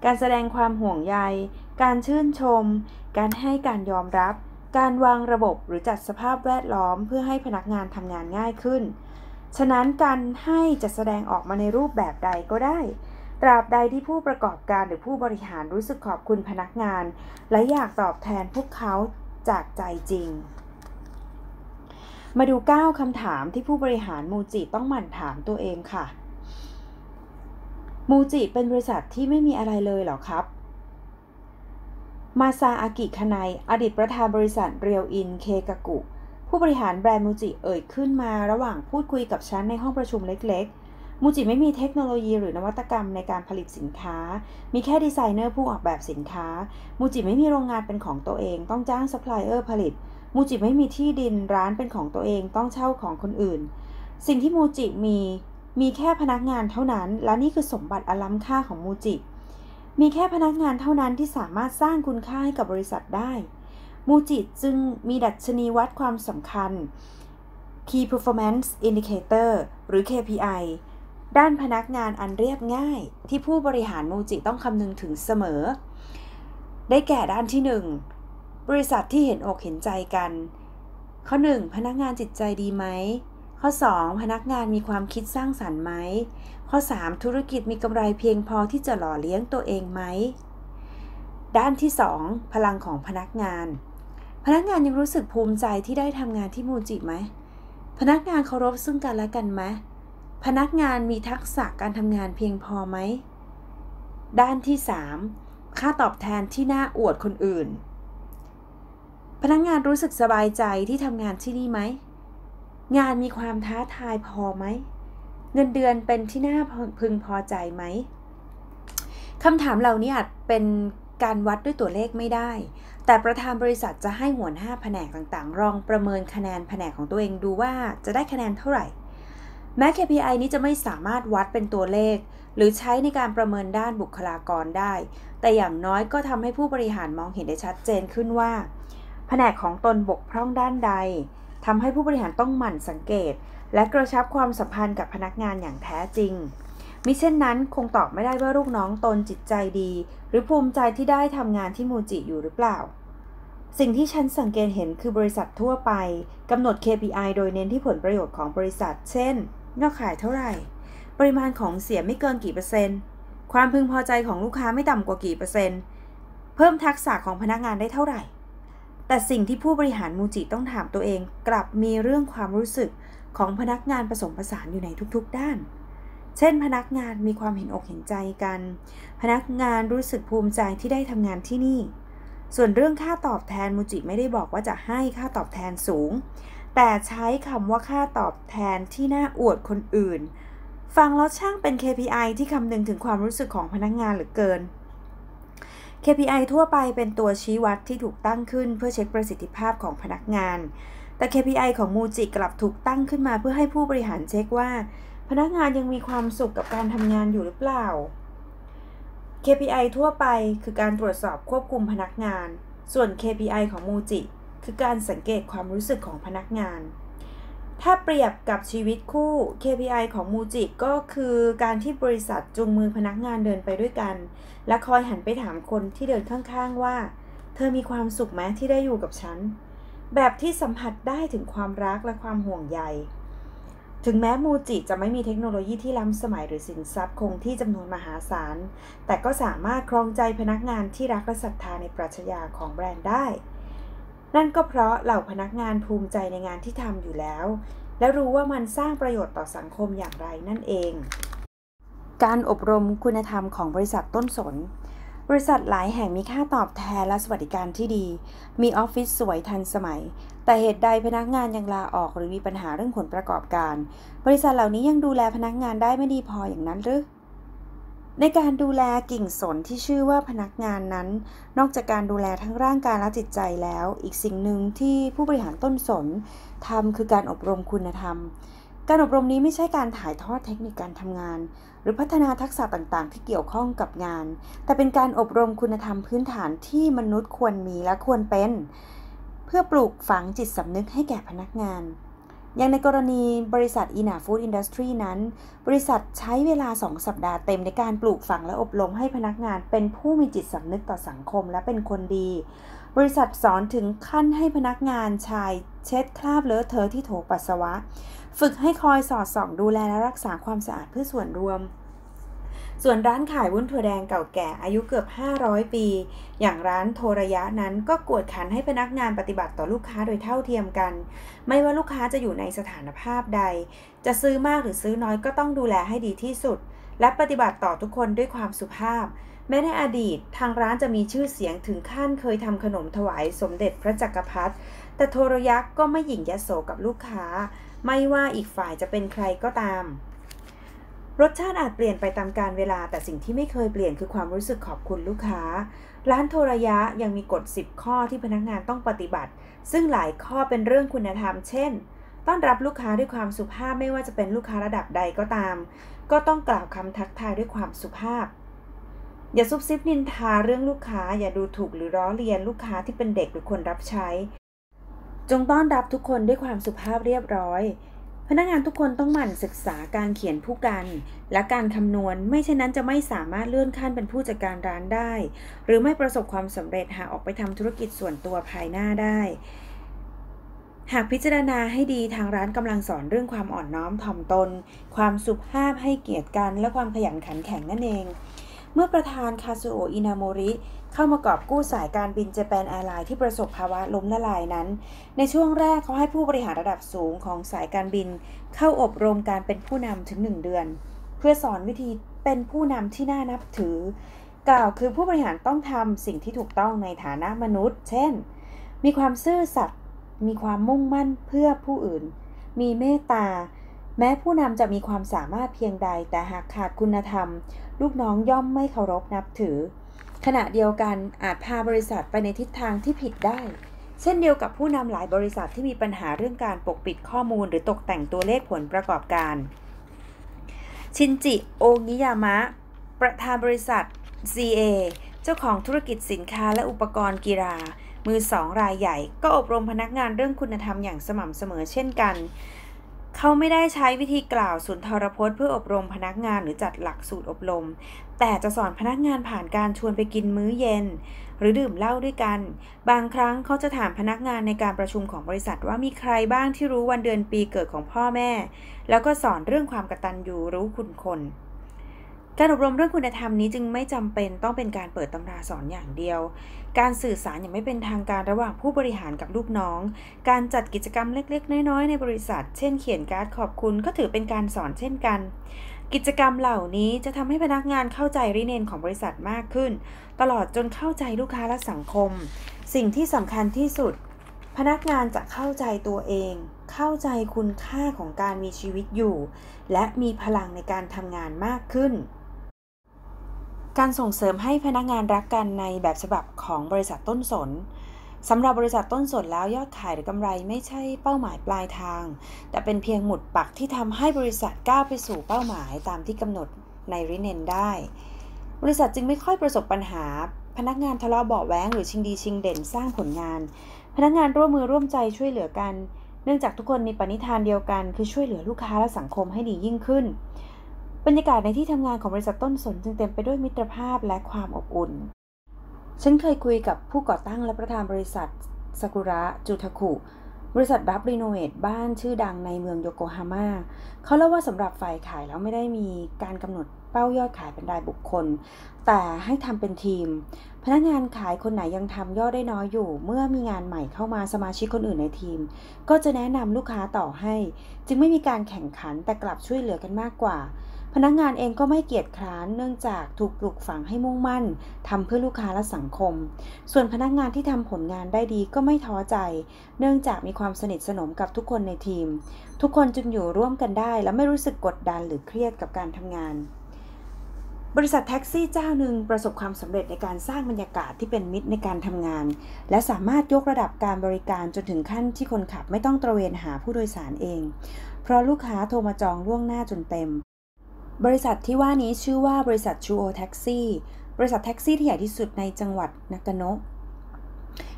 การแสดงความห่วงใยการชื่นชมการให้การยอมรับการวางระบบหรือจัดสภาพแวดล้อมเพื่อให้พนักงานทำงานง่ายขึ้นฉะนั้นการให้จะแสดงออกมาในรูปแบบใดก็ได้ตราบใดที่ผู้ประกอบการหรือผู้บริหารรู้สึกขอบคุณพนักงานและอยากตอบแทนพวกเขาจากใจจริงมาดูเก้าคำถามที่ผู้บริหารมูจิต้องหมั่นถามตัวเองค่ะมูจิเป็นบริษัทที่ไม่มีอะไรเลยเหรอครับมาซาอากิคานายอดีตประธานบริษัทเรียวอินเคกากุผู้บริหารแบรนด์มูจิเอ่ยขึ้นมาระหว่างพูดคุยกับฉันในห้องประชุมเล็กๆมูจิไม่มีเทคโนโลยีหรือนวัตกรรมในการผลิตสินค้ามีแค่ดีไซเนอร์ผู้ออกแบบสินค้ามูจิไม่มีโรงงานเป็นของตัวเองต้องจ้างซัพพลายเออร์ผลิตมูจิไม่มีที่ดินร้านเป็นของตัวเองต้องเช่าของคนอื่นสิ่งที่มูจิมีมีแค่พนักงานเท่านั้นและนี่คือสมบัติอันล้ำค่าของมูจิมีแค่พนักงานเท่านั้นที่สามารถสร้างคุณค่าให้กับบริษัทได้มูจิจึงมีดัชนีวัดความสำคัญ Key Performance Indicator หรือ เค พี ไอ ด้านพนักงานอันเรียบง่ายที่ผู้บริหารมูจิต้องคำนึงถึงเสมอได้แก่ด้านที่หนึ่งบริษัทที่เห็นอกเห็นใจกันข้อหนึ่งพนักงานจิตใจดีไหมข้อสองพนักงานมีความคิดสร้างสรรค์ไหมข้อสามธุรกิจมีกำไรเพียงพอที่จะหล่อเลี้ยงตัวเองไหมด้านที่สองพลังของพนักงานพนักงานยังรู้สึกภูมิใจที่ได้ทำงานที่มูจิไหมพนักงานเคารพซึ่งกันและกันไหมพนักงานมีทักษะการทำงานเพียงพอไหมด้านที่สามค่าตอบแทนที่น่าอวดคนอื่นพนักงานรู้สึกสบายใจที่ทำงานที่นี่ไหมงานมีความท้าทายพอไหมเงินเดือนเป็นที่น่าพึงพอใจไหมคำถามเหล่านี้อาจเป็นการวัดด้วยตัวเลขไม่ได้แต่ประธานบริษัทจะให้หัวหน้าแผนกต่างๆลองประเมินคะแนนแผนกของตัวเองดูว่าจะได้คะแนนเท่าไหร่แม้ เค พี ไอ นี้จะไม่สามารถวัดเป็นตัวเลขหรือใช้ในการประเมินด้านบุคลากรได้แต่อย่างน้อยก็ทำให้ผู้บริหารมองเห็นได้ชัดเจนขึ้นว่าแผนกของตนบกพร่องด้านใดทำให้ผู้บริหารต้องหมั่นสังเกตและกระชับความสัมพันธ์กับพนักงานอย่างแท้จริงมิเช่นนั้นคงตอบไม่ได้ว่าลูกน้องตนจิตใจดีหรือภูมิใจที่ได้ทำงานที่มูจิอยู่หรือเปล่าสิ่งที่ฉันสังเกตเห็นคือบริษัททั่วไปกำหนด เค พี ไอ โดยเน้นที่ผลประโยชน์ของบริษัทเช่นยอดขายเท่าไหร่ปริมาณของเสียไม่เกินกี่เปอร์เซ็นต์ความพึงพอใจของลูกค้าไม่ต่ำกว่ากี่เปอร์เซ็นต์เพิ่มทักษะของพนักงานได้เท่าไหร่แต่สิ่งที่ผู้บริหารมูจิต้องถามตัวเองกลับมีเรื่องความรู้สึกของพนักงานผสมผสานอยู่ในทุกๆด้านเช่นพนักงานมีความเห็นอกเห็นใจกันพนักงานรู้สึกภูมิใจที่ได้ทำงานที่นี่ส่วนเรื่องค่าตอบแทนมูจิไม่ได้บอกว่าจะให้ค่าตอบแทนสูงแต่ใช้คำว่าค่าตอบแทนที่น่าอวดคนอื่นฟังแล้วช่างเป็น เค พี ไอ ที่คำนึงถึงความรู้สึกของพนักงานเหลือเกิน เค พี ไอ ทั่วไปเป็นตัวชี้วัดที่ถูกตั้งขึ้นเพื่อเช็คประสิทธิภาพของพนักงานแต่ เค พี ไอ ของมูจิกลับถูกตั้งขึ้นมาเพื่อให้ผู้บริหารเช็คว่าพนักงานยังมีความสุขกับการทำงานอยู่หรือเปล่า เค พี ไอ ทั่วไปคือการตรวจสอบควบคุมพนักงานส่วน เค พี ไอ ของมูจิคือการสังเกตความรู้สึกของพนักงานถ้าเปรียบกับชีวิตคู่ เค พี ไอ ของมูจิก็คือการที่บริษัทจูงมือพนักงานเดินไปด้วยกันและคอยหันไปถามคนที่เดินข้างๆว่าเธอมีความสุขไหมที่ได้อยู่กับฉันแบบที่สัมผัสได้ถึงความรักและความห่วงใยถึงแม้มูจิจะไม่มีเทคโนโลยีที่ล้ำสมัยหรือสินทรัพย์คงที่จำนวนมหาศาลแต่ก็สามารถครองใจพนักงานที่รักและศรัทธาในปรัชญาของแบรนด์ได้นั่นก็เพราะเหล่าพนักงานภูมิใจในงานที่ทำอยู่แล้วและรู้ว่ามันสร้างประโยชน์ต่อสังคมอย่างไรนั่นเองการอบรมคุณธรรมของบริษัทต้นสนบริษัทหลายแห่งมีค่าตอบแทนและสวัสดิการที่ดีมีออฟฟิศสวยทันสมัยแต่เหตุใดพนักงานยังลาออกหรือมีปัญหาเรื่องผลประกอบการบริษัทเหล่านี้ยังดูแลพนักงานได้ไม่ดีพออย่างนั้นหรือในการดูแลกิ่งสนที่ชื่อว่าพนักงานนั้นนอกจากการดูแลทั้งร่างกายและจิตใจแล้วอีกสิ่งหนึ่งที่ผู้บริหารต้นสนทำคือการอบรมคุณธรรมการอบรมนี้ไม่ใช่การถ่ายทอดเทคนิคการทำงานหรือพัฒนาทักษะต่างๆที่เกี่ยวข้องกับงานแต่เป็นการอบรมคุณธรรมพื้นฐานที่มนุษย์ควรมีและควรเป็นเพื่อปลูกฝังจิตสำนึกให้แก่พนักงานอย่างในกรณีบริษัท Ina Food Industry นั้นบริษัทใช้เวลาสองสัปดาห์เต็มในการปลูกฝังและอบรมให้พนักงานเป็นผู้มีจิตสำนึกต่อสังคมและเป็นคนดีบริษัทสอนถึงขั้นให้พนักงานชายเช็ดคราบเลอะเทอะที่โถปัสสาวะฝึกให้คอยสอดส่องดูแลและรักษาความสะอาดเพื่อส่วนรวมส่วนร้านขายวุ้นถั่วแดงเก่าแก่อายุเกือบห้าร้อยปีอย่างร้านโทระยะนั้นก็กวดขันให้พนักงานปฏิบัติต่อลูกค้าโดยเท่าเทียมกันไม่ว่าลูกค้าจะอยู่ในสถานภาพใดจะซื้อมากหรือซื้อน้อยก็ต้องดูแลให้ดีที่สุดและปฏิบัติต่อทุกคนด้วยความสุภาพแม้ในอดีตทางร้านจะมีชื่อเสียงถึงขั้นเคยทำขนมถวายสมเด็จพระจักรพรรดิแต่โทระยะก็ไม่หยิ่งยโสกับลูกค้าไม่ว่าอีกฝ่ายจะเป็นใครก็ตามรสชาติอาจเปลี่ยนไปตามกาลเวลาแต่สิ่งที่ไม่เคยเปลี่ยนคือความรู้สึกขอบคุณลูกค้าร้านโทระยะยังมีกฎสิบข้อที่พนักงานต้องปฏิบัติซึ่งหลายข้อเป็นเรื่องคุณธรรมเช่นต้อนรับลูกค้าด้วยความสุภาพไม่ว่าจะเป็นลูกค้าระดับใดก็ตามก็ต้องกล่าวคำทักทายด้วยความสุภาพอย่าซุบซิบนินทาเรื่องลูกค้าอย่าดูถูกหรือล้อเลียนลูกค้าที่เป็นเด็กหรือคนรับใช้จงต้อนรับทุกคนด้วยความสุภาพเรียบร้อยพนักงานทุกคนต้องหมั่นศึกษาการเขียนผู้กันและการคำนวณไม่เช่นนั้นจะไม่สามารถเลื่อนขั้นเป็นผู้จัดการร้านได้หรือไม่ประสบความสำเร็จหากออกไปทำธุรกิจส่วนตัวภายหน้าได้หากพิจารณาให้ดีทางร้านกำลังสอนเรื่องความอ่อนน้อมถ่อมตนความสุภาพให้เกียรติกันและความขยันขันแข็งนั่นเองเมื่อประธานคาซูโอะอินาโมริเข้ามากอบกู้สายการบินเจแปนแอร์ไลน์ที่ประสบภาวะล้มละลายนั้นในช่วงแรกเขาให้ผู้บริหารระดับสูงของสายการบินเข้าอบรมการเป็นผู้นำถึงหนึ่งเดือนเพื่อสอนวิธีเป็นผู้นำที่น่านับถือกล่าวคือผู้บริหารต้องทำสิ่งที่ถูกต้องในฐานะมนุษย์เช่นมีความซื่อสัตย์มีความมุ่งมั่นเพื่อผู้อื่นมีเมตตาแม้ผู้นำจะมีความสามารถเพียงใดแต่หากขาดคุณธรรมลูกน้องย่อมไม่เคารพนับถือขณะเดียวกันอาจพาบริษัทไปในทิศทางที่ผิดได้เช่นเดียวกับผู้นำหลายบริษัทที่มีปัญหาเรื่องการปกปิดข้อมูลหรือตกแต่งตัวเลขผลประกอบการชินจิโองิยามะประธานบริษัท ซี เอ เจ้าของธุรกิจสินค้าและอุปกรณ์กีฬามือสองรายใหญ่ก็อบรมพนักงานเรื่องคุณธรรมอย่างสม่ำเสมอเช่นกันเขาไม่ได้ใช้วิธีกล่าวสุนทรพจน์เพื่ออบรมพนักงานหรือจัดหลักสูตรอบรมแต่จะสอนพนักงานผ่านการชวนไปกินมื้อเย็นหรือดื่มเหล้าด้วยกันบางครั้งเขาจะถามพนักงานในการประชุมของบริษัทว่ามีใครบ้างที่รู้วันเดือนปีเกิดของพ่อแม่แล้วก็สอนเรื่องความกตัญญูรู้คุณคนการอบรมเรื่องคุณธรรมนี้จึงไม่จำเป็นต้องเป็นการเปิดตำราสอนอย่างเดียวการสื่อสารอย่างไม่เป็นทางการระหว่างผู้บริหารกับลูกน้องการจัดกิจกรรมเล็กๆน้อยๆในบริษัทเช่นเขียนการ์ดขอบคุณก็ถือเป็นการสอนเช่นกันกิจกรรมเหล่านี้จะทำให้พนักงานเข้าใจริเนนของบริษัทมากขึ้นตลอดจนเข้าใจลูกค้าและสังคมสิ่งที่สำคัญที่สุดพนักงานจะเข้าใจตัวเองเข้าใจคุณค่าของการมีชีวิตอยู่และมีพลังในการทำงานมากขึ้นการส่งเสริมให้พนักงานรักกันในแบบฉบับของบริษัทต้นสนสำหรับบริษัทต้นสนแล้วยอดขายหรือกำไรไม่ใช่เป้าหมายปลายทางแต่เป็นเพียงหมุดปักที่ทำให้บริษัทก้าวไปสู่เป้าหมายตามที่กำหนดในริเนนได้บริษัทจึงไม่ค่อยประสบปัญหาพนักงานทะเลาะเบาะแว้งหรือชิงดีชิงเด่นสร้างผลงานพนักงานร่วมมือร่วมใจช่วยเหลือกันเนื่องจากทุกคนมีปณิธานเดียวกันคือช่วยเหลือลูกค้าและสังคมให้ดียิ่งขึ้นบรรยากาศในที่ทำงานของบริษัทต้นสนจึงเต็มไปด้วยมิตรภาพและความอบอุ่นฉันเคยคุยกับผู้ก่อตั้งและประธานบริษัทซากุระจูทาคุบริษัทรับรีโนเวทบ้านชื่อดังในเมืองโยโกฮาม่าเขาเล่าว่าสำหรับฝ่ายขายแล้วไม่ได้มีการกำหนดเป้ายอดขายเป็นรายบุคคลแต่ให้ทำเป็นทีมพนักงานขายคนไหนยังทำยอดได้น้อยอยู่เมื่อมีงานใหม่เข้ามาสมาชิกคนอื่นในทีมก็จะแนะนำลูกค้าต่อให้จึงไม่มีการแข่งขันแต่กลับช่วยเหลือกันมากกว่าพนักงานเองก็ไม่เกียจคร้านเนื่องจากถูกปลูกฝังให้มุ่งมั่นทำเพื่อลูกค้าและสังคมส่วนพนักงานที่ทำผลงานได้ดีก็ไม่ท้อใจเนื่องจากมีความสนิทสนมกับทุกคนในทีมทุกคนจึงอยู่ร่วมกันได้และไม่รู้สึกกดดันหรือเครียดกับการทำงานบริษัทแท็กซี่เจ้าหนึ่งประสบความสำเร็จในการสร้างบรรยากาศที่เป็นมิตรในการทำงานและสามารถยกระดับการบริการจนถึงขั้นที่คนขับไม่ต้องตระเวนหาผู้โดยสารเองเพราะลูกค้าโทรมาจองล่วงหน้าจนเต็มบริษัทที่ว่านี้ชื่อว่าบริษัทชูโอแท็กซี่บริษัทแท็กซี่ที่ใหญ่ที่สุดในจังหวัดนากาโนะ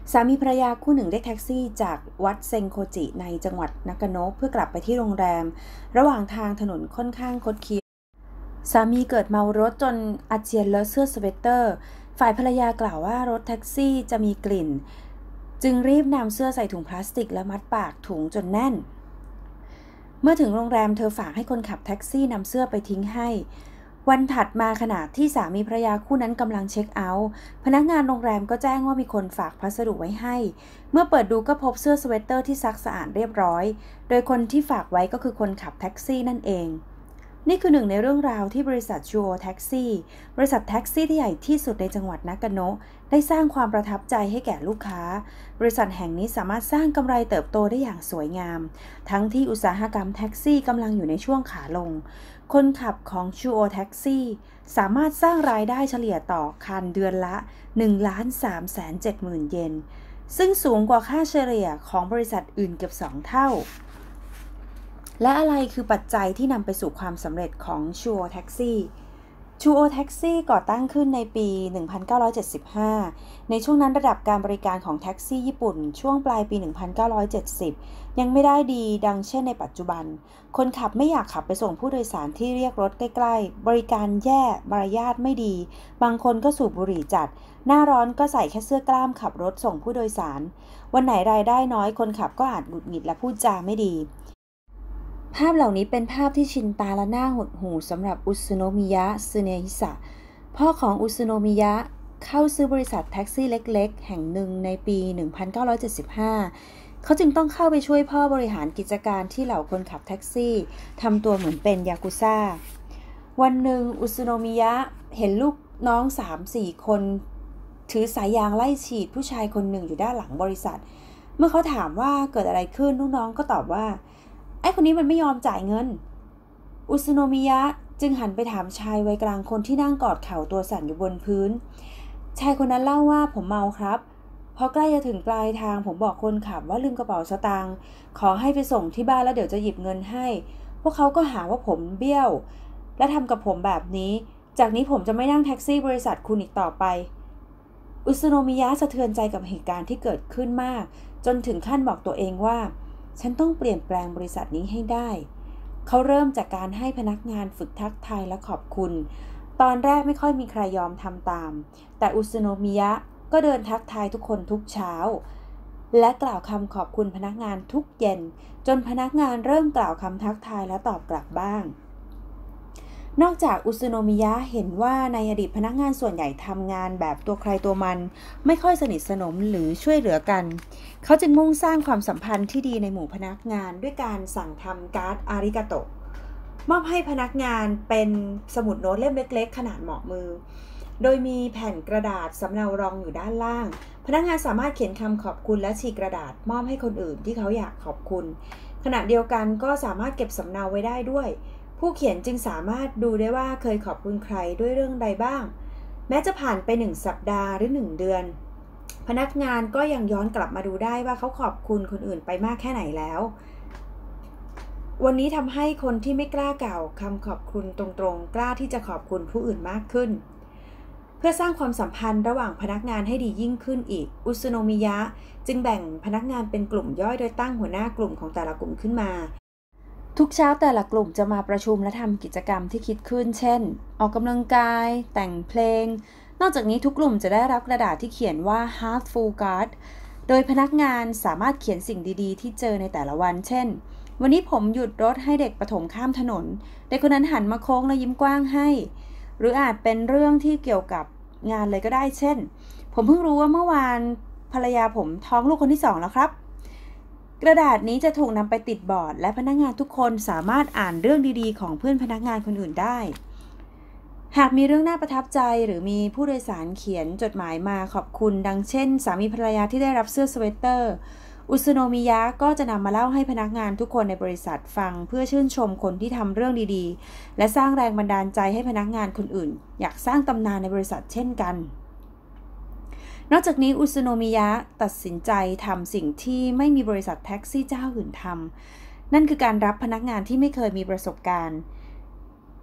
สามีภรรยาคู่หนึ่งได้แท็กซี่จากวัดเซงโคจิในจังหวัดนากาโนะเพื่อกลับไปที่โรงแรมระหว่างทางถนนค่อนข้างคดเคี้ยวสามีเกิดเมารถจนอาเจียนเลอะเสื้อสเวตเตอร์ฝ่ายภรรยากล่าวว่ารถแท็กซี่จะมีกลิ่นจึงรีบนำเสื้อใส่ถุงพลาสติกและมัดปากถุงจนแน่นเมื่อถึงโรงแรมเธอฝากให้คนขับแท็กซี่นำเสื้อไปทิ้งให้วันถัดมาขณะที่สามีภรรยาคู่นั้นกำลังเช็คเอาท์พนักงานโรงแรมก็แจ้งว่ามีคนฝากพัสดุไว้ให้เมื่อเปิดดูก็พบเสื้อสเวตเตอร์ที่ซักสะอาดเรียบร้อยโดยคนที่ฝากไว้ก็คือคนขับแท็กซี่นั่นเองนี่คือหนึ่งในเรื่องราวที่บริษัทชูโอแท็กซี่บริษัทแท็กซี่ที่ใหญ่ที่สุดในจังหวัดนากาโนะได้สร้างความประทับใจให้แก่ลูกค้าบริษัทแห่งนี้สามารถสร้างกำไรเติบโตได้อย่างสวยงามทั้งที่อุตสาหกรรมแท็กซี่กำลังอยู่ในช่วงขาลงคนขับของชูโอแท็กซี่สามารถสร้างรายได้เฉลี่ยต่อคันเดือนละ หนึ่งล้านสามแสนเจ็ดหมื่น เยนซึ่งสูงกว่าค่าเฉลี่ยของบริษัทอื่นเกือบสองเท่าและอะไรคือปัจจัยที่นำไปสู่ความสำเร็จของชูโอแท็กซี่ชูโอแท็กซี่ก่อตั้งขึ้นในปี หนึ่งพันเก้าร้อยเจ็ดสิบห้า ในช่วงนั้นระดับการบริการของแท็กซี่ญี่ปุ่นช่วงปลายปี หนึ่งพันเก้าร้อยเจ็ดสิบ ยังไม่ได้ดีดังเช่นในปัจจุบันคนขับไม่อยากขับไปส่งผู้โดยสารที่เรียกรถใกล้ๆบริการแย่มารยาทไม่ดีบางคนก็สูบบุหรี่จัดหน้าร้อนก็ใส่แค่เสื้อกล้ามขับรถส่งผู้โดยสารวันไหนรายได้น้อยคนขับก็อาจหงุดหงิดและพูดจาไม่ดีภาพเหล่านี้เป็นภาพที่ชินตาและน่าหดหู่สำหรับอุซุโนมิยะซึเนฮิสะพ่อของอุซุโนมิยะเข้าซื้อบริษัทแท็กซี่เล็กๆแห่งหนึ่งในปี หนึ่งพันเก้าร้อยเจ็ดสิบห้า เขาจึงต้องเข้าไปช่วยพ่อบริหารกิจการที่เหล่าคนขับแท็กซี่ทำตัวเหมือนเป็นยากุซ่าวันหนึ่งอุซุโนมิยะเห็นลูกน้อง สามสี่ คนถือสายยางไล่ฉีดผู้ชายคนหนึ่งอยู่ด้านหลังบริษัทเมื่อเขาถามว่าเกิดอะไรขึ้นลูกน้องก็ตอบว่าไอ้คนนี้มันไม่ยอมจ่ายเงินอุซุโนมิยะจึงหันไปถามชายวัยกลางคนที่นั่งกอดเข่าตัวสั่นอยู่บนพื้นชายคนนั้นเล่าว่าผมเมาครับพอใกล้จะถึงปลายทางผมบอกคนขับว่าลืมกระเป๋าสตางค์ขอให้ไปส่งที่บ้านแล้วเดี๋ยวจะหยิบเงินให้พวกเขาก็หาว่าผมเบี้ยวและทำกับผมแบบนี้จากนี้ผมจะไม่นั่งแท็กซี่บริษัทคุณอีกต่อไปอุซุโนมิยะสะเทือนใจกับเหตุการณ์ที่เกิดขึ้นมากจนถึงขั้นบอกตัวเองว่าฉันต้องเปลี่ยนแปลงบริษัทนี้ให้ได้เขาเริ่มจากการให้พนักงานฝึกทักทายและขอบคุณตอนแรกไม่ค่อยมีใครยอมทำตามแต่อุซุโนมิยะก็เดินทักทายทุกคนทุกเช้าและกล่าวคำขอบคุณพนักงานทุกเย็นจนพนักงานเริ่มกล่าวคำทักทายและตอบกลับบ้างนอกจากอุซุโนมิยะเห็นว่าในอดีตพนักงานส่วนใหญ่ทำงานแบบตัวใครตัวมันไม่ค่อยสนิทสนมหรือช่วยเหลือกันเขาจึงมุ่งสร้างความสัมพันธ์ที่ดีในหมู่พนักงานด้วยการสั่งทำการ์ดอาริกาโตะมอบให้พนักงานเป็นสมุดโน้ตเล่มเล็กๆขนาดเหมาะมือโดยมีแผ่นกระดาษสำเนารองอยู่ด้านล่างพนักงานสามารถเขียนคำขอบคุณและฉีกกระดาษมอบให้คนอื่นที่เขาอยากขอบคุณขณะเดียวกันก็สามารถเก็บสำเนาไว้ได้ด้วยผู้เขียนจึงสามารถดูได้ว่าเคยขอบคุณใครด้วยเรื่องใดบ้างแม้จะผ่านไปหนึ่งสัปดาห์หรือหนึ่งเดือนพนักงานก็ยังย้อนกลับมาดูได้ว่าเขาขอบคุณคนอื่นไปมากแค่ไหนแล้ววันนี้ทำให้คนที่ไม่กล้ากล่าวคำขอบคุณตรงๆกล้าที่จะขอบคุณผู้อื่นมากขึ้นเพื่อสร้างความสัมพันธ์ระหว่างพนักงานให้ดียิ่งขึ้นอีกอุซุโนมิยะจึงแบ่งพนักงานเป็นกลุ่มย่อยโดยตั้งหัวหน้ากลุ่มของแต่ละกลุ่มขึ้นมาทุกเช้าแต่ละกลุ่มจะมาประชุมและทำกิจกรรมที่คิดขึ้นเช่นออกกำลังกายแต่งเพลงนอกจากนี้ทุกกลุ่มจะได้รับกระดาษที่เขียนว่า Heartful Card โดยพนักงานสามารถเขียนสิ่งดีๆที่เจอในแต่ละวันเช่นวันนี้ผมหยุดรถให้เด็กประถมข้ามถนนเด็กคนนั้นหันมาโค้งและยิ้มกว้างให้หรืออาจเป็นเรื่องที่เกี่ยวกับงานเลยก็ได้เช่นผมเพิ่งรู้ว่าเมื่อวานภรรยาผมท้องลูกคนที่สองแล้วครับกระดาษนี้จะถูกนำไปติดบอร์ดและพนักงานทุกคนสามารถอ่านเรื่องดีๆของเพื่อนพนักงานคนอื่นได้หากมีเรื่องน่าประทับใจหรือมีผู้โดยสารเขียนจดหมายมาขอบคุณดังเช่นสามีภรรยาที่ได้รับเสื้อสเวตเตอร์อุซุโนมิยะก็จะนำมาเล่าให้พนักงานทุกคนในบริษัทฟังเพื่อชื่นชมคนที่ทำเรื่องดีๆและสร้างแรงบันดาลใจให้พนักงานคนอื่นอยากสร้างตำนานในบริษัทเช่นกันนอกจากนี้อุซุโนมิยะตัดสินใจทำสิ่งที่ไม่มีบริษัทแท็กซี่เจ้าอื่นทำนั่นคือการรับพนักงานที่ไม่เคยมีประสบการณ์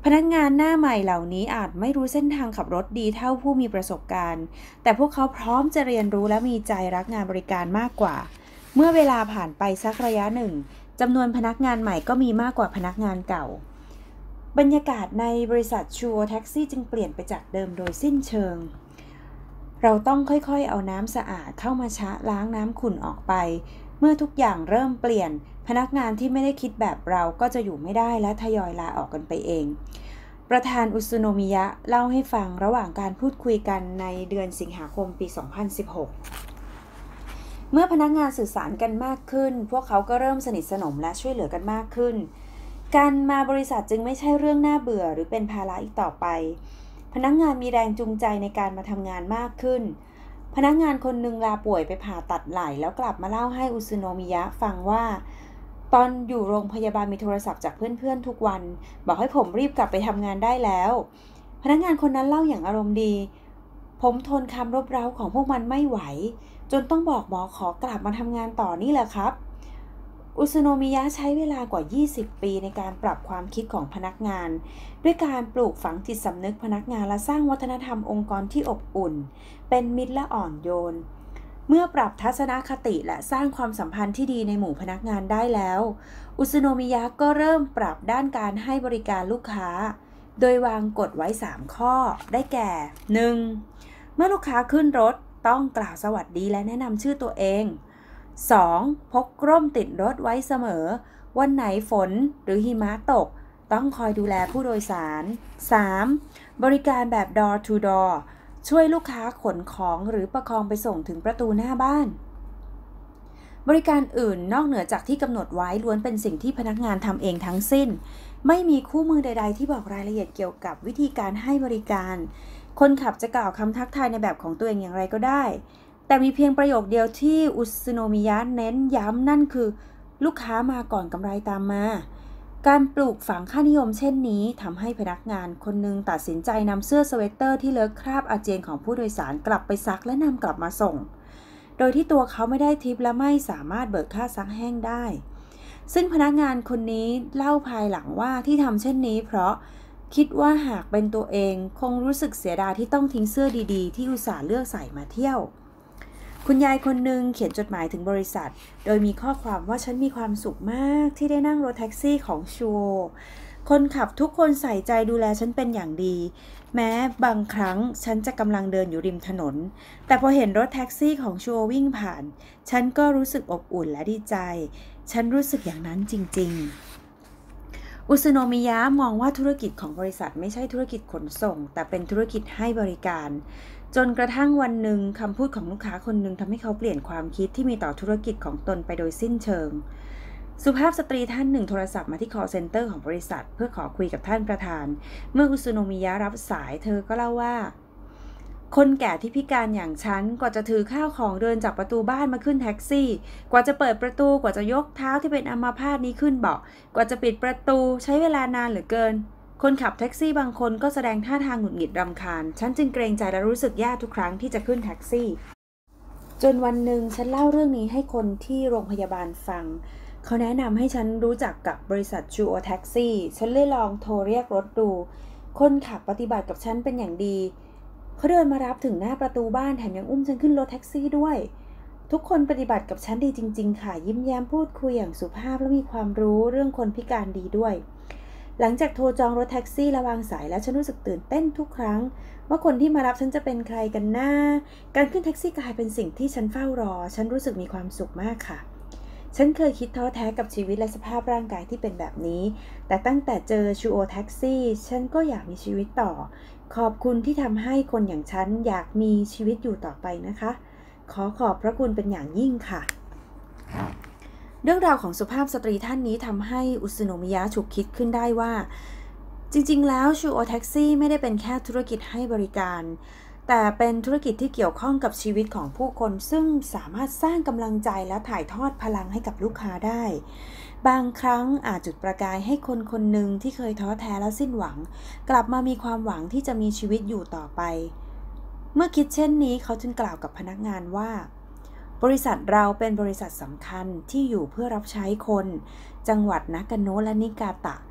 พนักงานหน้าใหม่เหล่านี้อาจไม่รู้เส้นทางขับรถดีเท่าผู้มีประสบการณ์แต่พวกเขาพร้อมจะเรียนรู้และมีใจรักงานบริการมากกว่าเมื่อเวลาผ่านไปสักระยะหนึ่งจำนวนพนักงานใหม่ก็มีมากกว่าพนักงานเก่าบรรยากาศในบริษัทชูโอแท็กซี่จึงเปลี่ยนไปจากเดิมโดยสิ้นเชิงเราต้องค่อยๆเอาน้ำสะอาดเข้ามาชะล้างน้ำขุ่นออกไปเมื่อทุกอย่างเริ่มเปลี่ยนพนักงานที่ไม่ได้คิดแบบเราก็จะอยู่ไม่ได้และทยอยลาออกกันไปเองประธานอุซุโนมิยะเล่าให้ฟังระหว่างการพูดคุยกันในเดือนสิงหาคมปี สองพันสิบหก เมื่อพนักงานสื่อสารกันมากขึ้นพวกเขาก็เริ่มสนิทสนมและช่วยเหลือกันมากขึ้นการมาบริษัทจึงไม่ใช่เรื่องน่าเบื่อหรือเป็นภาระอีกต่อไปพนักงานมีแรงจูงใจในการมาทำงานมากขึ้นพนักงานคนหนึ่งลาป่วยไปผ่าตัดไหล่แล้วกลับมาเล่าให้อุซุโนมิยะฟังว่าตอนอยู่โรงพยาบาลมีโทรศัพท์จากเพื่อนๆทุกวันบอกให้ผมรีบกลับไปทำงานได้แล้วพนักงานคนนั้นเล่าอย่างอารมณ์ดีผมทนคำรบเร้าของพวกมันไม่ไหวจนต้องบอกหมอขอกลับมาทำงานต่อนี่แหละครับอุซุโนมิยะใช้เวลากว่ายี่สิบปีในการปรับความคิดของพนักงานด้วยการปลูกฝังจิตสำนึกพนักงานและสร้างวัฒนธรรมองค์กรที่อบอุ่นเป็นมิตรและอ่อนโยนเมื่อปรับทัศนคติและสร้างความสัมพันธ์ที่ดีในหมู่พนักงานได้แล้วอุซุโนมิยะก็เริ่มปรับด้านการให้บริการลูกค้าโดยวางกฎไว้สามข้อได้แก่ หนึ่ง เมื่อลูกค้าขึ้นรถต้องกล่าวสวัสดีและแนะนำชื่อตัวเอง สอง พกร่มติดรถไว้เสมอวันไหนฝนหรือหิมะตกต้องคอยดูแลผู้โดยสาร สาม บริการแบบ door to door ช่วยลูกค้าขนของหรือประคองไปส่งถึงประตูหน้าบ้านบริการอื่นนอกเหนือจากที่กำหนดไว้ล้วนเป็นสิ่งที่พนักงานทำเองทั้งสิ้นไม่มีคู่มือใดๆที่บอกรายละเอียดเกี่ยวกับวิธีการให้บริการคนขับจะกล่าวคำทักทายในแบบของตัวเองอย่างไรก็ได้แต่มีเพียงประโยคเดียวที่อุซุโนมิยะเน้นย้ำนั่นคือลูกค้ามาก่อนกำไรตามมาการปลูกฝังค่านิยมเช่นนี้ทำให้พนักงานคนหนึ่งตัดสินใจนำเสื้อสเวตเตอร์ที่เลอะคราบอาเจียนของผู้โดยสารกลับไปซักและนำกลับมาส่งโดยที่ตัวเขาไม่ได้ทิปและไม่สามารถเบิกค่าซักแห้งได้ซึ่งพนักงานคนนี้เล่าภายหลังว่าที่ทำเช่นนี้เพราะคิดว่าหากเป็นตัวเองคงรู้สึกเสียดายที่ต้องทิ้งเสื้อดีๆที่อุตส่าห์เลือกใส่มาเที่ยวคุณยายคนหนึ่งเขียนจดหมายถึงบริษัทโดยมีข้อความว่าฉันมีความสุขมากที่ได้นั่งรถแท็กซี่ของชูโอคนขับทุกคนใส่ใจดูแลฉันเป็นอย่างดีแม้บางครั้งฉันจะกำลังเดินอยู่ริมถนนแต่พอเห็นรถแท็กซี่ของชูโอวิ่งผ่านฉันก็รู้สึกอบอุ่นและดีใจฉันรู้สึกอย่างนั้นจริงๆอุซุโนมิยะมองว่าธุรกิจของบริษัทไม่ใช่ธุรกิจขนส่งแต่เป็นธุรกิจให้บริการจนกระทั่งวันหนึ่งคำพูดของลูกค้าคนหนึ่งทำให้เขาเปลี่ยนความคิดที่มีต่อธุรกิจของตนไปโดยสิ้นเชิงสุภาพสตรีท่านหนึ่งโทรศัพท์มาที่ call center ของบริษัทเพื่อขอคุยกับท่านประธานเมื่ออุซุโนมิยะรับสายเธอก็เล่าว่าคนแก่ที่พิการอย่างฉันกว่าจะถือข้าวของเดินจากประตูบ้านมาขึ้นแท็กซี่กว่าจะเปิดประตูกว่าจะยกเท้าที่เป็นอัมพาตนี้ขึ้นเบาะกว่าจะปิดประตูใช้เวลานานเหลือเกินคนขับแท็กซี่บางคนก็แสดงท่าทางหงุดหงิดรำคาญฉันจึงเกรงใจและรู้สึกแย่ทุกครั้งที่จะขึ้นแท็กซี่จนวันหนึ่งฉันเล่าเรื่องนี้ให้คนที่โรงพยาบาลฟังเขาแนะนำให้ฉันรู้จักกับบริษัทชูโอแท็กซี่ฉันเลยลองโทรเรียกรถดูคนขับปฏิบัติกับฉันเป็นอย่างดีเขาเดินมารับถึงหน้าประตูบ้านแถมยังอุ้มฉันขึ้นรถแท็กซี่ด้วยทุกคนปฏิบัติกับฉันดีจริงๆค่ะยิ้มแย้มพูดคุยอย่างสุภาพและมีความรู้เรื่องคนพิการดีด้วยหลังจากโทรจองรถแท็กซี่และวางสายแล้วฉันรู้สึกตื่นเต้นทุกครั้งว่าคนที่มารับฉันจะเป็นใครกันหน้าการขึ้นแท็กซี่กลายเป็นสิ่งที่ฉันเฝ้ารอฉันรู้สึกมีความสุขมากค่ะฉันเคยคิดท้อแท้กับชีวิตและสภาพร่างกายที่เป็นแบบนี้แต่ตั้งแต่เจอชูโอแท็กซี่ฉันก็อยากมีชีวิตต่อขอบคุณที่ทำให้คนอย่างฉันอยากมีชีวิตอยู่ต่อไปนะคะขอขอบพระคุณเป็นอย่างยิ่งค่ะเรื่องราวของสุภาพสตรีท่านนี้ทำให้อุซุโนมิยะฉุกคิดขึ้นได้ว่าจริงๆแล้วชูโอแท็กซี่ไม่ได้เป็นแค่ธุรกิจให้บริการแต่เป็นธุรกิจที่เกี่ยวข้องกับชีวิตของผู้คนซึ่งสามารถสร้างกำลังใจและถ่ายทอดพลังให้กับลูกค้าได้บางครั้งอาจจุดประกายให้คนคนหนึ่งที่เคยท้อแท้และสิ้นหวังกลับมามีความหวังที่จะมีชีวิตอยู่ต่อไปเมื่อคิดเช่นนี้เขาจึงกล่าวกับพนักงานว่าบริษัทเราเป็นบริษัทสำคัญที่อยู่เพื่อรับใช้คนจังหวัดนากาโนะและนิกาตะ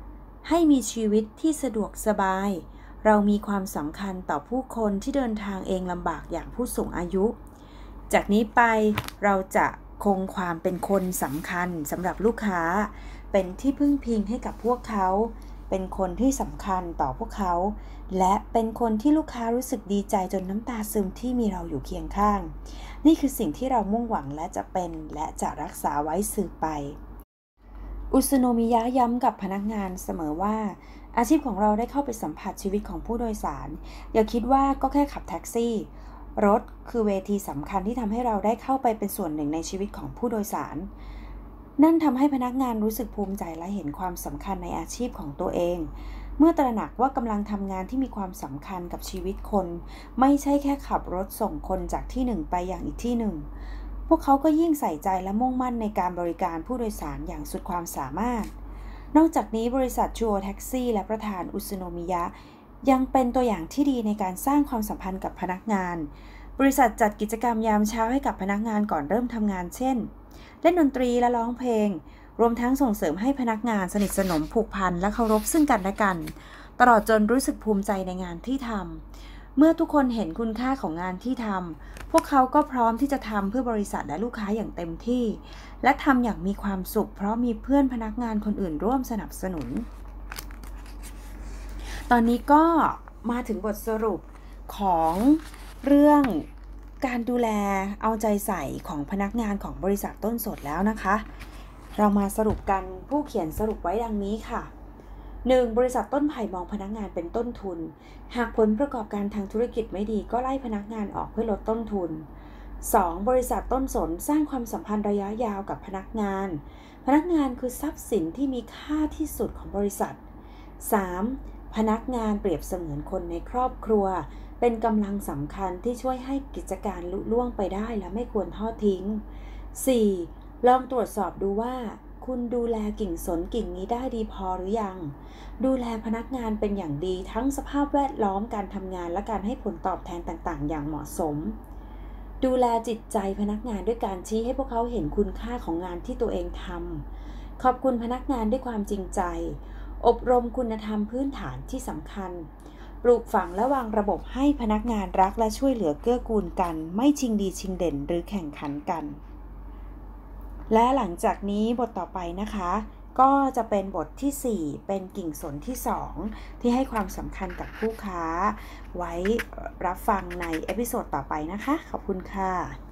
ให้มีชีวิตที่สะดวกสบายเรามีความสำคัญต่อผู้คนที่เดินทางเองลำบากอย่างผู้สูงอายุจากนี้ไปเราจะคงความเป็นคนสำคัญสำหรับลูกค้าเป็นที่พึ่งพิงให้กับพวกเขาเป็นคนที่สำคัญต่อพวกเขาและเป็นคนที่ลูกค้ารู้สึกดีใจจนน้ำตาซึมที่มีเราอยู่เคียงข้างนี่คือสิ่งที่เรามุ่งหวังและจะเป็นและจะรักษาไว้สืบไปอุสโนมิยะย้ำกับพนักงานเสมอว่าอาชีพของเราได้เข้าไปสัมผัสชีวิตของผู้โดยสารอย่าคิดว่าก็แค่ขับแท็กซี่รถคือเวทีสำคัญที่ทำให้เราได้เข้าไปเป็นส่วนหนึ่งในชีวิตของผู้โดยสารนั่นทำให้พนักงานรู้สึกภูมิใจและเห็นความสำคัญในอาชีพของตัวเองเมื่อตระหนักว่ากำลังทำงานที่มีความสำคัญกับชีวิตคนไม่ใช่แค่ขับรถส่งคนจากที่หนึ่งไปอย่างอีกที่หนึ่งพวกเขาก็ยิ่งใส่ใจและมุ่งมั่นในการบริการผู้โดยสารอย่างสุดความสามารถนอกจากนี้บริษัทจูโอแท็กซี่และประธานอุสโนมิยะยังเป็นตัวอย่างที่ดีในการสร้างความสัมพันธ์กับพนักงานบริษัทจัดกิจกรรมยามเช้าให้กับพนักงานก่อนเริ่มทำงานเช่นเล่นดนตรีและร้องเพลงรวมทั้งส่งเสริมให้พนักงานสนิทสนมผูกพันและเคารพซึ่งกันและกันตลอดจนรู้สึกภูมิใจในงานที่ทำเมื่อทุกคนเห็นคุณค่าของงานที่ทำพวกเขาก็พร้อมที่จะทำเพื่อบริษัทและลูกค้าอย่างเต็มที่และทำอย่างมีความสุขเพราะมีเพื่อนพนักงานคนอื่นร่วมสนับสนุนตอนนี้ก็มาถึงบทสรุปของเรื่องการดูแลเอาใจใส่ของพนักงานของบริษัทต้นสดแล้วนะคะเรามาสรุปกันผู้เขียนสรุปไว้ดังนี้ค่ะ หนึ่ง. บริษัทต้นไผ่มองพนักงานเป็นต้นทุนหากผลประกอบการทางธุรกิจไม่ดีก็ไล่พนักงานออกเพื่อลดต้นทุน สอง. บริษัทต้นสนสร้างความสัมพันธ์ระยะยาวกับพนักงานพนักงานคือทรัพย์สินที่มีค่าที่สุดของบริษัท สาม. พนักงานเปรียบเสมือนคนในครอบครัวเป็นกำลังสำคัญที่ช่วยให้กิจการลุล่วงไปได้และไม่ควรทอดทิ้ง สี่. ลองตรวจสอบดูว่าคุณดูแลกิ่งสนกิ่งนี้ได้ดีพอหรือยังดูแลพนักงานเป็นอย่างดีทั้งสภาพแวดล้อมการทำงานและการให้ผลตอบแทนต่างๆอย่างเหมาะสมดูแลจิตใจพนักงานด้วยการชี้ให้พวกเขาเห็นคุณค่าของงานที่ตัวเองทำขอบคุณพนักงานด้วยความจริงใจอบรมคุณธรรมพื้นฐานที่สำคัญปลูกฝังและวางระบบให้พนักงานรักและช่วยเหลือเกื้อกูลกันไม่ชิงดีชิงเด่นหรือแข่งขันกันและหลังจากนี้บทต่อไปนะคะก็จะเป็นบทที่สี่เป็นกิ่งสนที่สองที่ให้ความสำคัญกับผู้ค้าไว้รับฟังในเอพิโซดต่อไปนะคะขอบคุณค่ะ